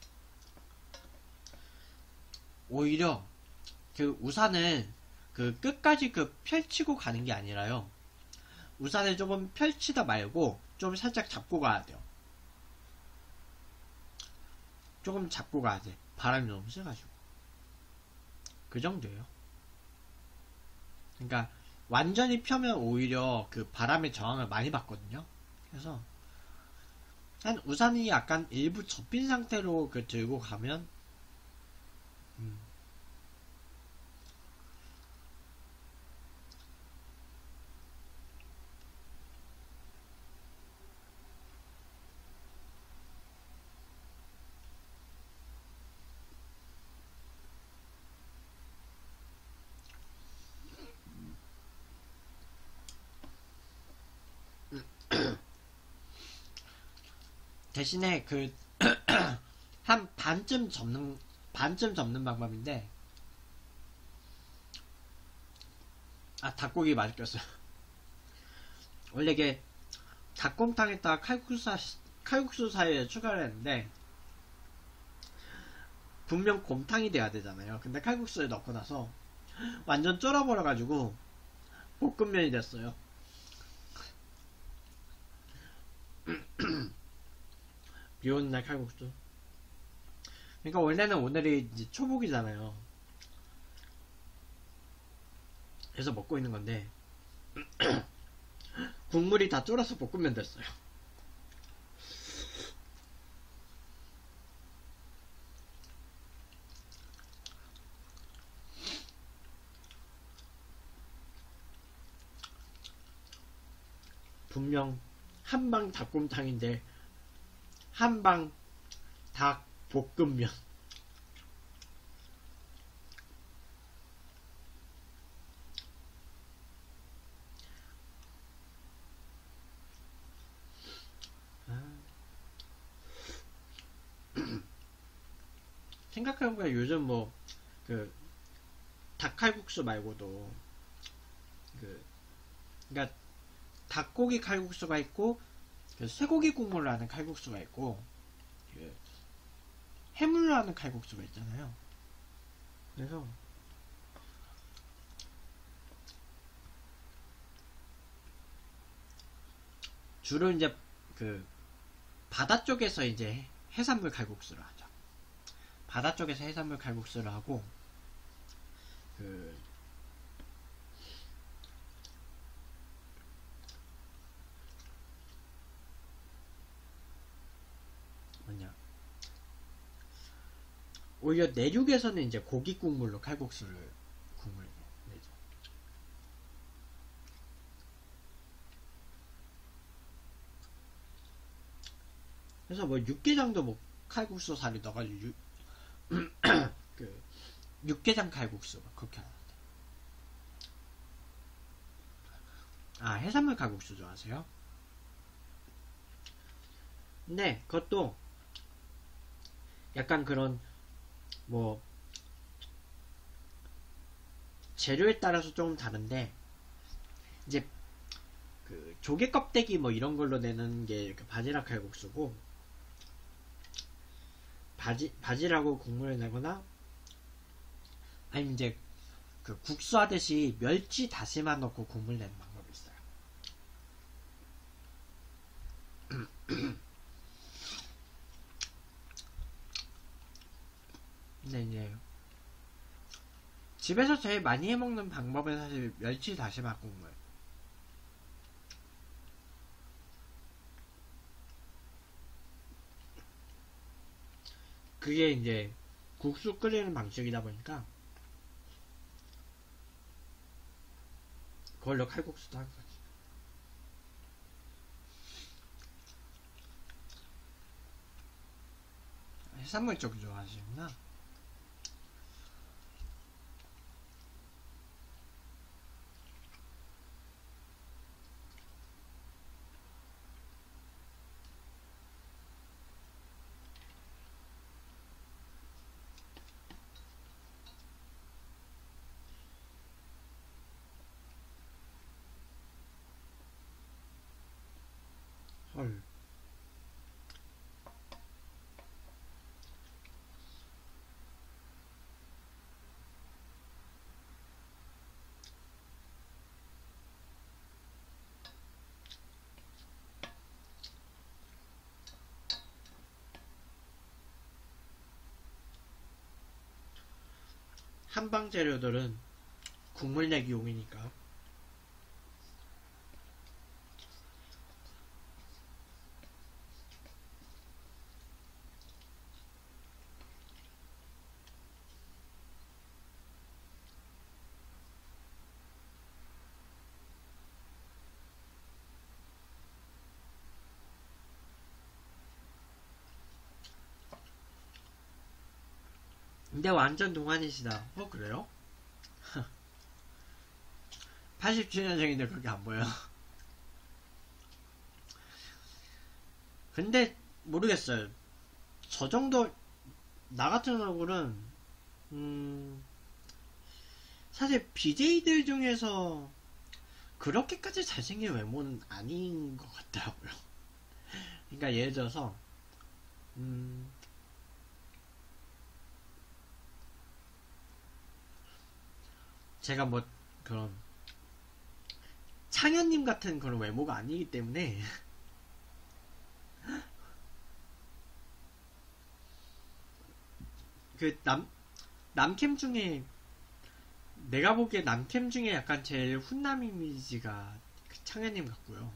오히려 그 우산을 그 끝까지 그 펼치고 가는 게 아니라요, 우산을 조금 펼치다 말고 좀 살짝 잡고 가야 돼요. 조금 잡고 가야 돼. 바람이 너무 세가지고. 그 정도예요. 그러니까 완전히 펴면 오히려 그 바람의 저항을 많이 받거든요. 그래서 한 우산이 약간 일부 접힌 상태로 그 들고 가면 대신에 그 한 반쯤 접는 방법인데, 닭고기 맛있겠어요. 원래 이게 닭곰탕에다가 칼국수 사이에 추가를 했는데, 분명 곰탕이 돼야 되잖아요. 근데 칼국수에 넣고 나서 완전 쫄아버려가지고 볶음면이 됐어요. 비 오는 날 칼국수. 그러니까 원래는 오늘이 이제 초복이잖아요. 그래서 먹고 있는 건데 국물이 다 쫄아서 볶으면 됐어요. 분명 한방 닭곰탕인데 한방 닭 볶음면. 생각해보니까 요즘 뭐 그 닭칼국수 말고도 그러니까 닭고기 칼국수가 있고 그 쇠고기 국물로 하는 칼국수가 있고 그 해물로 하는 칼국수가 있잖아요. 그래서 주로 이제 그 바다 쪽에서 이제 해산물 칼국수를 하죠. 바다 쪽에서 해산물 칼국수를 하고 그 뭐냐, 오히려 내륙에서는 이제 고기 국물로 칼국수를 국물 내죠. 그래서 뭐 육개장도 뭐 칼국수 살이 넣어가지고 그 육개장 칼국수 그렇게 하는데. 해산물 칼국수 좋아하세요? 근데 그것도 약간 그런 뭐 재료에 따라서 조금 다른데, 이제 그 조개 껍데기 뭐 이런 걸로 내는 게 그 바지락 칼국수고, 바지락하고 국물을 내거나 아니면 이제 그 국수 하듯이 멸치 다시마 넣고 국물 내는 방법이 있어요. 근데 이제 집에서 제일 많이 해먹는 방법은 사실 멸치 다시마 국물. 그게 이제 국수 끓이는 방식이다 보니까 그걸로 칼국수도 한 거지. 해산물 쪽 좋아하시구나. 헐. 한방 재료들은 국물 내기용이니까. 근데 완전 동안이시다. 그래요? 87년생인데 그렇게 안 보여. 근데 모르겠어요. 저 정도 나 같은 얼굴은 사실 BJ들 중에서 그렇게까지 잘생긴 외모는 아닌 것 같더라고요. 그러니까 예를 들어서 제가 뭐 그런 창현님 같은 그런 외모가 아니기 때문에 그 남캠 중에 내가 보기에 남캠 중에 약간 제일 훈남 이미지가 그 창현님 같고요.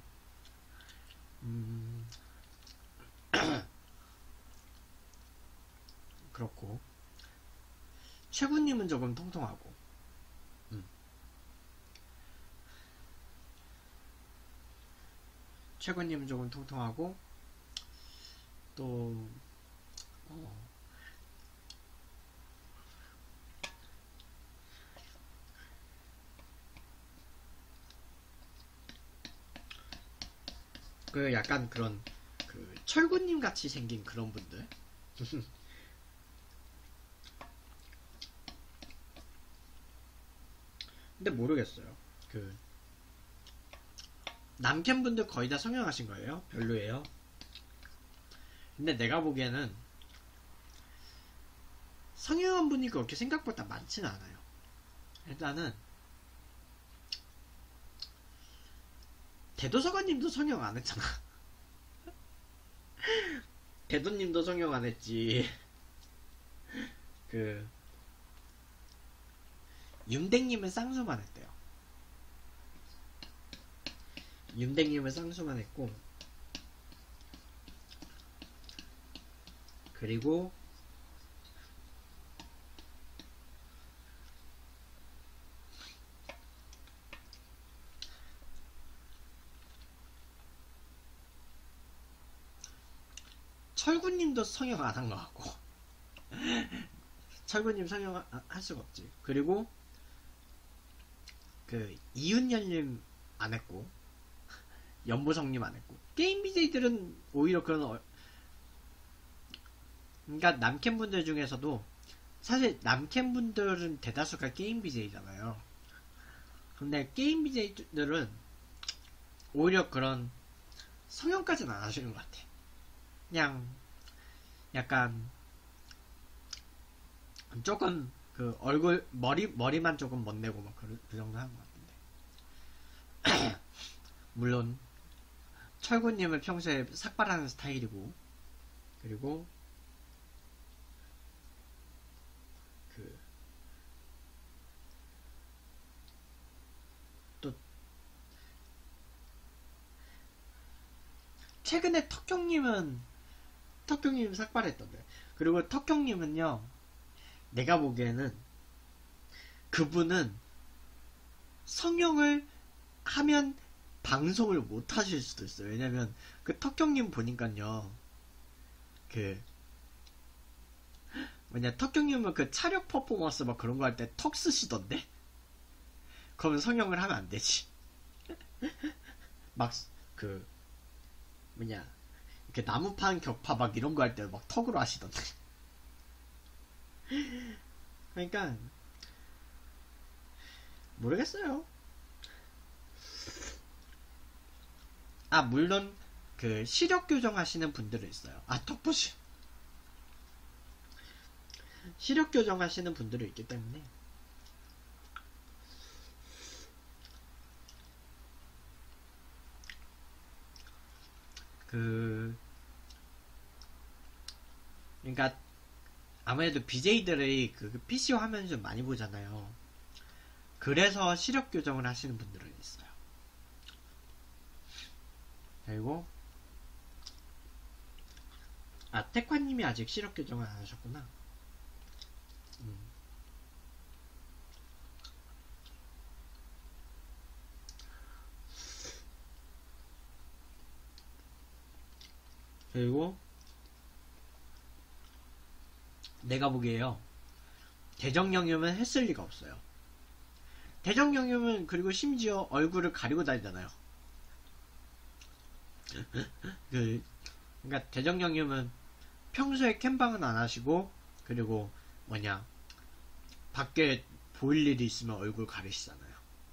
그렇고 최군님은 조금 통통하고 최군님은 조금 통통하고 또 그 약간 그런 그 철구님 같이 생긴 그런 분들. 근데 모르겠어요. 그 남캠 분들 거의 다 성형하신 거예요? 별로예요? 근데 내가 보기에는 성형한 분이 그렇게 생각보다 많지는 않아요. 일단은 대도서관님도 성형 안 했잖아. 대도님도 성형 안 했지. 그 윤댕님은 쌍수만 했대요. 윤댕님은 쌍수만 했고, 그리고 철구님도 성형 안 한 것 같고. 철구님 성형 할 수가 없지. 그리고 그 이윤열님 안 했고, 연보성님 안 했고. 게임 BJ들은 오히려 그런 그러니까 남캠 분들 중에서도 사실 남캠 분들은 대다수가 게임 BJ잖아요. 근데 게임 BJ들은 오히려 그런 성형까지는 안 하시는 것 같아. 그냥 약간 조금 그 얼굴 머리만 조금 멋내고 막 그 정도 하는 것 같은데. 물론 철구님은 평소에 삭발하는 스타일이고, 그리고 그 또 최근에 턱경님은 삭발했던데. 그리고 턱경님은요, 내가 보기에는 그분은 성형을 하면 방송을 못 하실 수도 있어요. 왜냐면 그 턱경님 보니까요, 그 뭐냐, 턱경님은 그 차력 퍼포먼스 막 그런 거 할 때 턱 쓰시던데? 그러면 성형을 하면 안 되지. 막 그 뭐냐, 이렇게 나무판 격파 막 이런 거 할 때 막 턱으로 하시던데. 그러니까 모르겠어요. 아, 물론 그 시력 교정하시는 분들은 있어요. 아, 턱부시 시력 교정하시는 분들은 있기 때문에. 그러니까 아무래도 BJ들의 그 PC 화면을 좀 많이 보잖아요. 그래서 시력 교정을 하시는 분들은 있어요. 그리고 태관님이 아직 시력 교정을 안 하셨구나. 그리고 내가 보기에요, 대정령님은 했을 리가 없어요. 대정령님은 그리고 심지어 얼굴을 가리고 다니잖아요. 그 그러니까 대정령님은 평소에 캠방은 안 하시고, 그리고 뭐냐, 밖에 보일 일이 있으면 얼굴 가리시잖아요.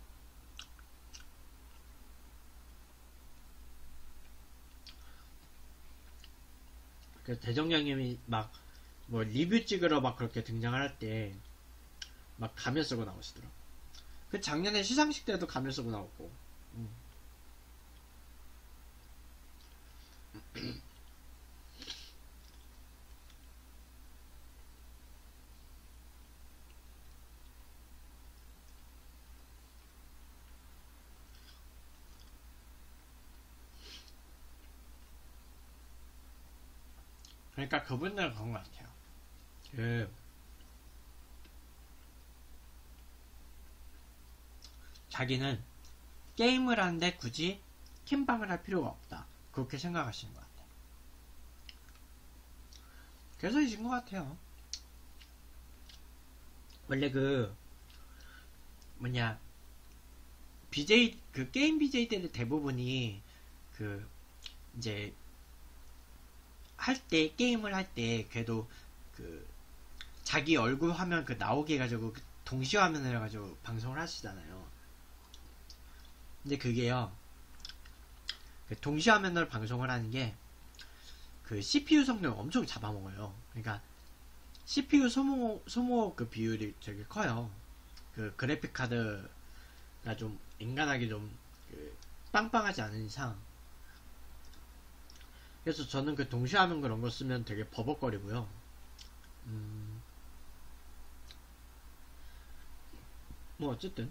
그래서 대정령님이 막 뭐 리뷰 찍으러 막 그렇게 등장을 할 때 막 가면 쓰고 나오시더라고. 그 작년에 시상식 때도 가면 쓰고 나오고. 그러니까 그분들은 그런 것 같아요. 그 자기는 게임을 하는데 굳이 캠방을 할 필요가 없다. 그렇게 생각하시는 것 같아요. 그래서 이신 것 같아요. 원래 그 뭐냐 BJ 그 게임 BJ들의 대부분이 그 이제 할 때 게임을 할 때 그래도 그 자기 얼굴 화면 그 나오게 해가지고 그 동시 화면을 해가지고 방송을 하시잖아요. 근데 그게요 그 동시 화면으로 방송을 하는 게 그 CPU 성능 엄청 잡아먹어요. 그러니까 CPU 소모 그 비율이 되게 커요. 그 그래픽 카드가 좀 인간하게 좀 그 빵빵하지 않은 이상. 그래서 저는 그 동시화면 그런 거 쓰면 되게 버벅거리고요. 뭐 어쨌든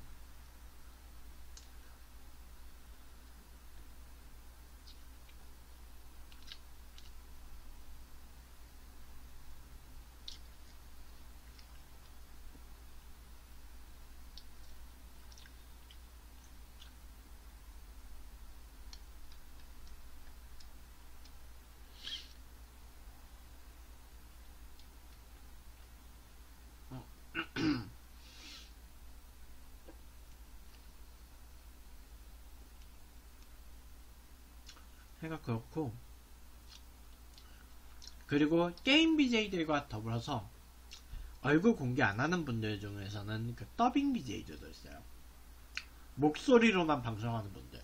해가 그렇고, 그리고 게임 BJ들과 더불어서 얼굴 공개 안 하는 분들 중에서는 그 더빙 BJ들도 있어요. 목소리로만 방송하는 분들.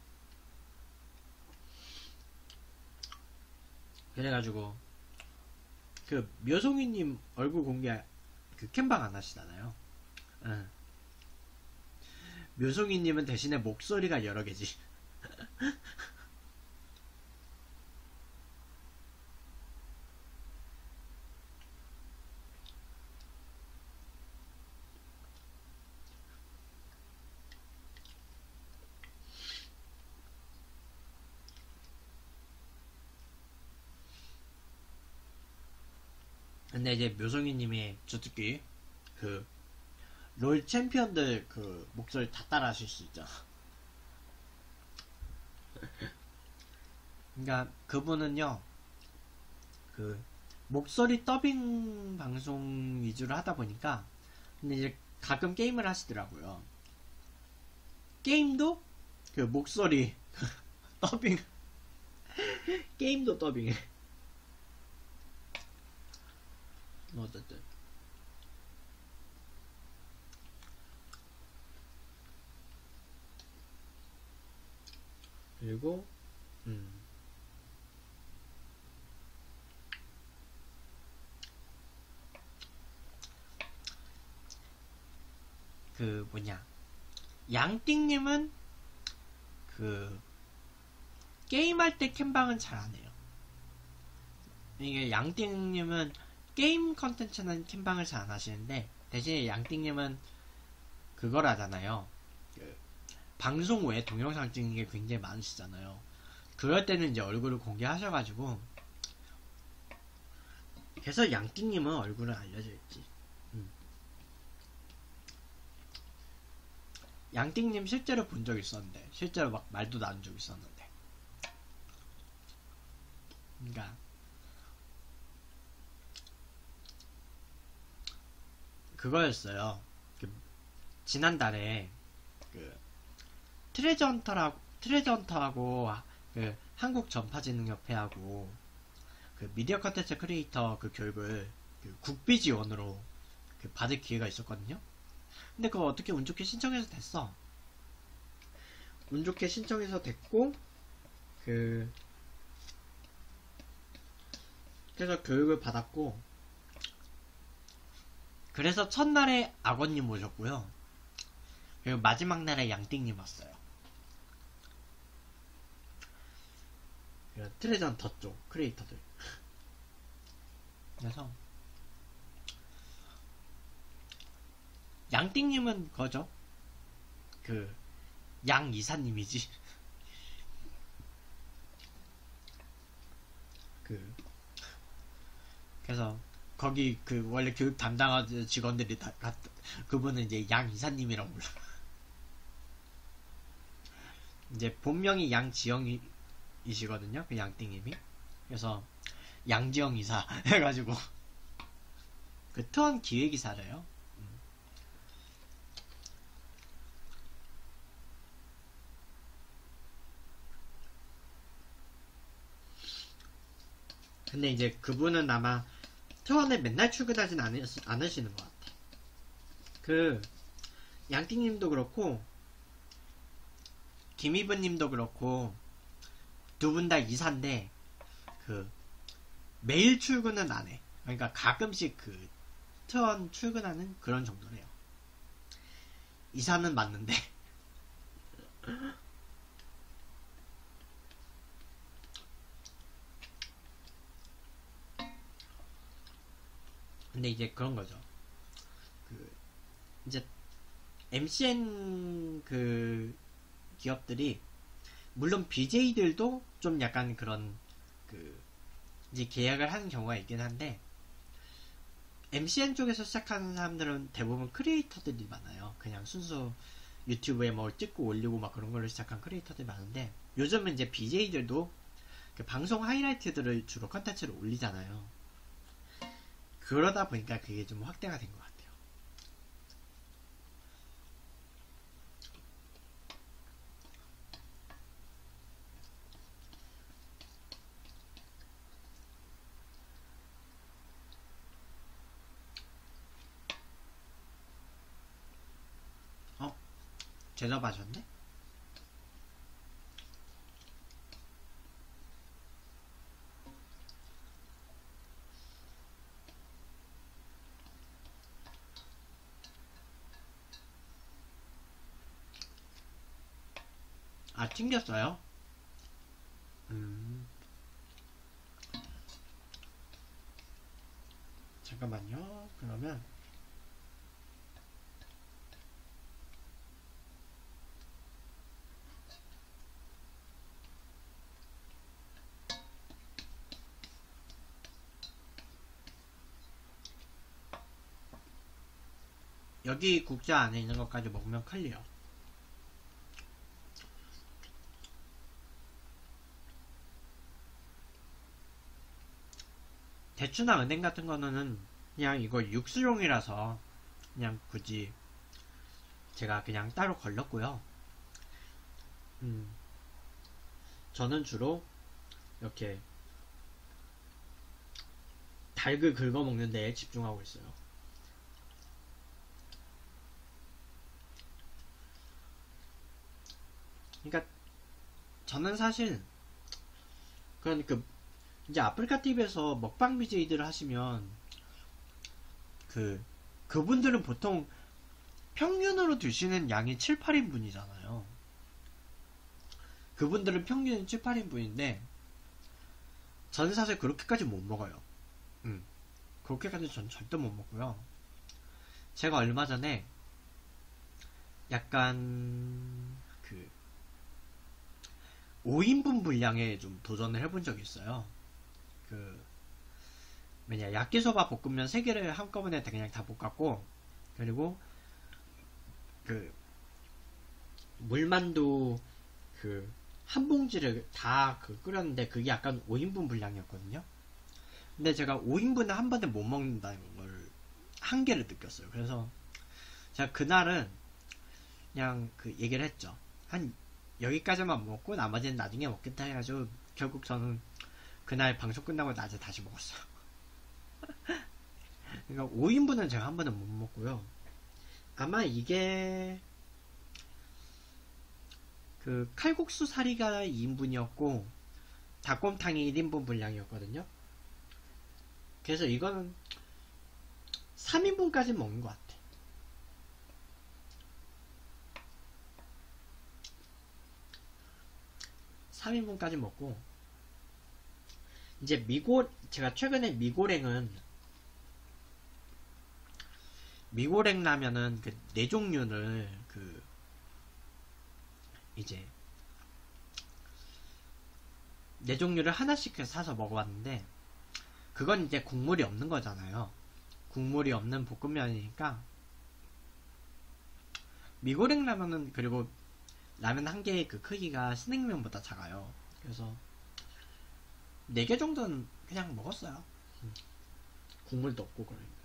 그래가지고 그 묘송이님 얼굴 공개 그 캠방 안 하시잖아요. 응. 묘송이님은 대신에 목소리가 여러 개지. 근데 이제 묘송이님이 주특기 그 롤 챔피언들 그 목소리 다 따라 하실 수 있죠. 그러니까 그분은요 그 목소리 더빙 방송 위주로 하다 보니까 근데 이제 가끔 게임을 하시더라고요. 게임도 그 목소리 더빙 게임도 더빙해. 어쨌든 그리고 그 뭐냐 양띵님은 그 게임할 때 캠방은 잘 안 해요. 이게 양띵님은 게임 컨텐츠는 캠방을 잘 안 하시는데 대신에 양띵님은 그걸 하잖아요. 그 방송 외에 동영상 찍는 게 굉장히 많으시잖아요. 그럴 때는 이제 얼굴을 공개하셔가지고 그래서 양띵님은 얼굴은 알려져 있지. 양띵님 실제로 본 적 있었는데 실제로 막 말도 나눈 적 있었는데 그러니까 그거였어요. 그 지난달에 그 트레저 헌터하고 그 한국 전파진흥협회하고 그 미디어 컨텐츠 크리에이터 그 교육을 그 국비 지원으로 그 받을 기회가 있었거든요. 근데 그거 어떻게 운 좋게 신청해서 됐어. 운 좋게 신청해서 됐고, 그래서 교육을 받았고, 그래서 첫날에 악원님 오셨고요. 그리고 마지막 날에 양띵님 왔어요. 트레전 더 쪽 크리에이터들. 그래서 양띵님은 거죠. 그 양 이사님이지. 그래서 거기 그 원래 교육 담당하는 직원들이 다 그분은 이제 양 이사님이라고 불러. 이제 본명이 양지영이시거든요. 그 양띵님이. 그래서 양지영 이사 해가지고 그 트원 기획이사래요. 근데 이제 그분은 아마 트원에 맨날 출근하진 않으시는 것 같아. 그 양띵님도 그렇고 김희분님도 그렇고 두 분 다 이사인데 그 매일 출근은 안 해. 그러니까 가끔씩 그 트원 출근하는 그런 정도래요. 이사는 맞는데. 근데 이제 그런 거죠. 이제 MCN 그 기업들이 물론 BJ들도 좀 약간 그런 이제 계약을 하는 경우가 있긴 한데 MCN 쪽에서 시작하는 사람들은 대부분 크리에이터들이 많아요. 그냥 순수 유튜브에 뭐 찍고 올리고 막 그런 걸로 시작한 크리에이터들이 많은데 요즘은 이제 BJ들도 그 방송 하이라이트들을 주로 컨텐츠로 올리잖아요. 그러다 보니까 그게 좀 확대가 된 것 같아요. 대답하셨네? 아, 튕겼어요? 잠깐만요. 그러면 여기 국자 안에 있는 것까지 먹으면 클리어. 대추나 은행 같은 거는 그냥 이거 육수용이라서 그냥 굳이 제가 그냥 따로 걸렀고요. 저는 주로 이렇게 닭을 긁어 먹는 데에 집중하고 있어요. 그러니까 저는 사실 이제 아프리카 TV에서 먹방 BJ들을 하시면 그분들은 보통 평균으로 드시는 양이 7, 8인분이잖아요. 그분들은 평균 7, 8인분인데 저는 사실 그렇게까지 못 먹어요. 그렇게까지 전 절대 못 먹고요. 제가 얼마 전에 약간 5인분 분량에 좀 도전을 해본 적이 있어요. 야끼소바 볶음면 3개를 한꺼번에 그냥 다 볶았고, 그리고 물만두 한 봉지를 다 끓였는데 그게 약간 5인분 분량이었거든요. 근데 제가 5인분을 한 번에 못 먹는다는 걸 한계를 느꼈어요. 그래서 제가 그날은 그냥 얘기를 했죠. 한 여기까지만 먹고 나머지는 나중에 먹겠다 해가지고 결국 저는 그날 방송 끝나고 낮에 다시 먹었어요. 그러니까 5인분은 제가 한 번은 못 먹고요. 아마 이게 그 칼국수 사리가 2인분이었고 닭곰탕이 1인분 분량이었거든요. 그래서 이거는 3인분까지 먹는 것 같아. (3인분까지) 먹고 이제 제가 최근에 미고랭 라면은 그 4종류를 이제 4종류를 하나씩 사서 먹어봤는데 그건 이제 국물이 없는 거잖아요. 국물이 없는 볶음면이니까 미고랭 라면은 그리고 라면 한 개의 그 크기가 스낵면보다 작아요. 그래서 4개 정도는 그냥 먹었어요. 국물도 없고 그러니까.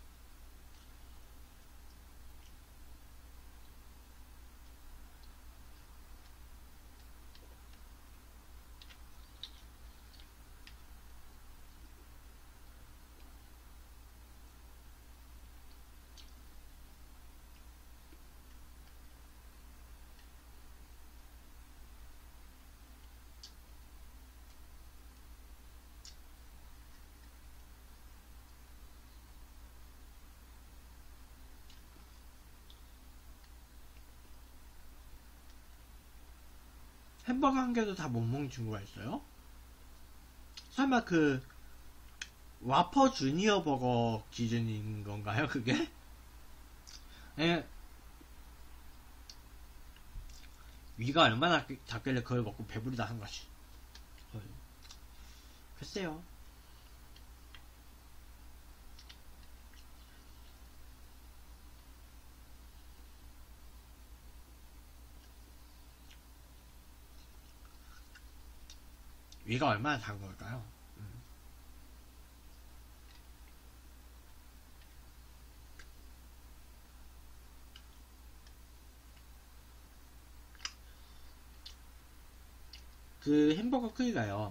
햄버거 한 개도 다 못 먹는 친구가 있어요? 설마 그 와퍼 주니어 버거 기준인 건가요, 그게? 예. 위가 얼마나 작길래 그걸 먹고 배부르다 한 것이. 글쎄요. 위가 얼마나 작은 걸까요? 그 햄버거 크기가요.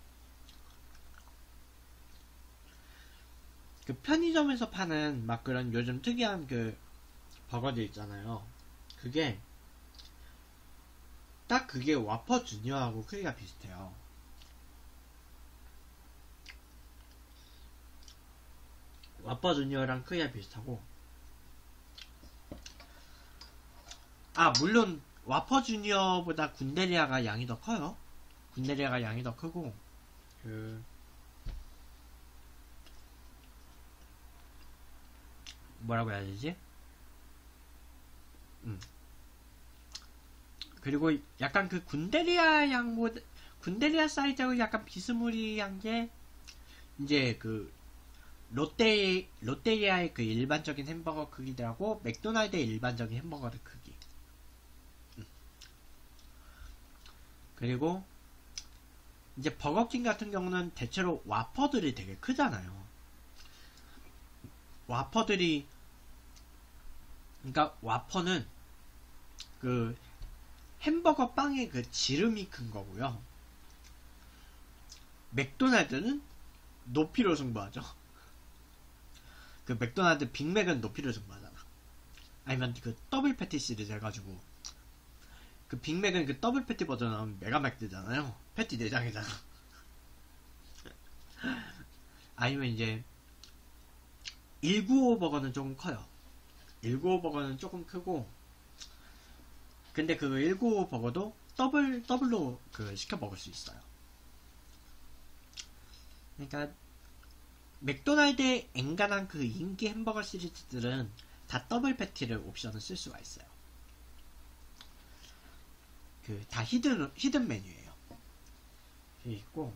그 편의점에서 파는 막 그런 요즘 특이한 그 버거들 있잖아요. 그게 딱 그게 와퍼 주니어하고 크기가 비슷해요. 와퍼 주니어랑 크기가 비슷하고, 아 물론 와퍼 주니어보다 군데리아가 양이 더 커요. 군데리아가 양이 더 크고, 그 뭐라고 해야 되지? 그리고 약간 그 군데리아 사이즈하고 약간 비스무리한 게 이제 그 롯데리아의 그 일반적인 햄버거 크기들하고 맥도날드의 일반적인 햄버거의 크기. 그리고 이제 버거킹 같은 경우는 대체로 와퍼들이 되게 크잖아요. 와퍼들이, 그러니까 와퍼는 그 햄버거 빵의 그 지름이 큰 거고요. 맥도날드는 높이로 승부하죠. 그 맥도날드 빅맥은 높이로 승부하잖아. 아니면 그 더블 패티 시리즈 해가지고 그 빅맥은 그 더블 패티 버전 나오면 메가맥드잖아요. 패티 4장이잖아. 아니면 이제 195 버거는 조금 커요. 195 버거는 조금 크고, 근데 그 195 버거도 더블로 그 시켜 먹을 수 있어요. 그러니까 맥도날드의 엔간한 그 인기 햄버거 시리즈들은 다 더블 패티를 옵션을 쓸 수가 있어요. 그 다 히든 메뉴예요. 있고,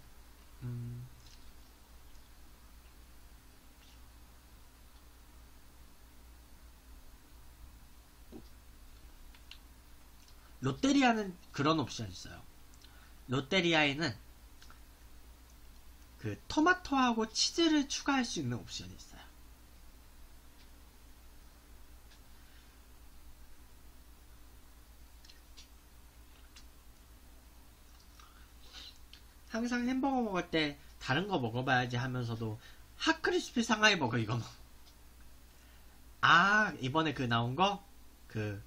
롯데리아는 그런 옵션이 있어요. 롯데리아에는 그 토마토하고 치즈를 추가할 수 있는 옵션이 있어요. 항상 햄버거 먹을 때 다른 거 먹어봐야지 하면서도 핫크리스피 상하이 버거 이거 이번에 그 나온 거? 그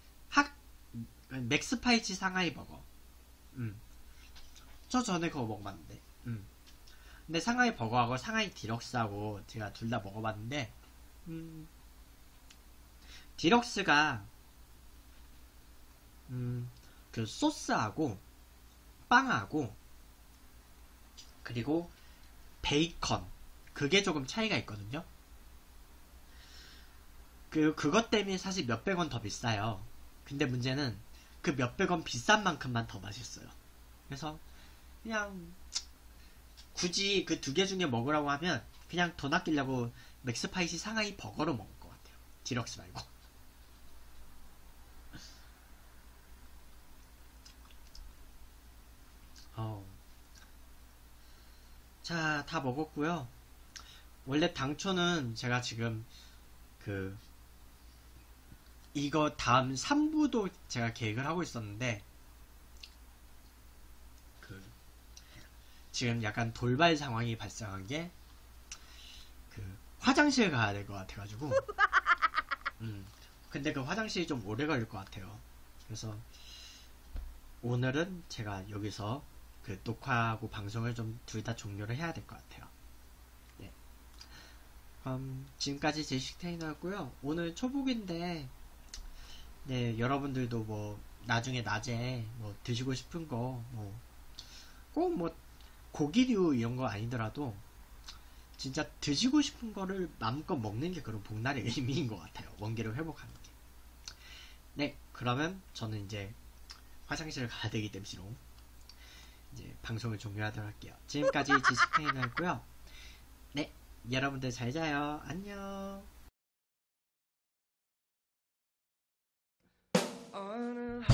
맥스파이시 상하이 버거. 저 전에 그거 먹어봤는데. 근데 상하이 버거하고 상하이 디럭스하고 제가 둘 다 먹어봤는데, 디럭스가, 그 소스하고, 빵하고, 그리고 베이컨. 그게 조금 차이가 있거든요. 그것 때문에 사실 몇백 원 더 비싸요. 근데 문제는 그 몇백 원 비싼 만큼만 더 맛있어요. 그래서 그냥 굳이 그 두 개 중에 먹으라고 하면 그냥 돈 아끼려고 맥스파이시 상하이 버거로 먹을 것 같아요. 디럭스 말고. 자, 다 먹었고요. 원래 당초는 제가 지금 이거 다음 3부도 제가 계획을 하고 있었는데 지금 약간 돌발 상황이 발생한 게 화장실 가야 될 것 같아가지고 근데 그 화장실이 좀 오래 걸릴 것 같아요. 그래서 오늘은 제가 여기서 녹화하고 방송을 좀 둘 다 종료를 해야 될 것 같아요. 네. 지금까지 제식테이너였고요. 오늘 초복인데 네, 여러분들도 뭐 나중에 낮에 뭐 드시고 싶은 거 꼭 뭐 고기류 이런 거 아니더라도 진짜 드시고 싶은 거를 마음껏 먹는 게 그런 복날의 의미인 것 같아요. 원기를 회복하는 게. 네, 그러면 저는 이제 화장실을 가야 되기 때문에 이제 방송을 종료하도록 할게요. 지금까지 지식테이너였고요. 네, 여러분들 잘 자요. 안녕.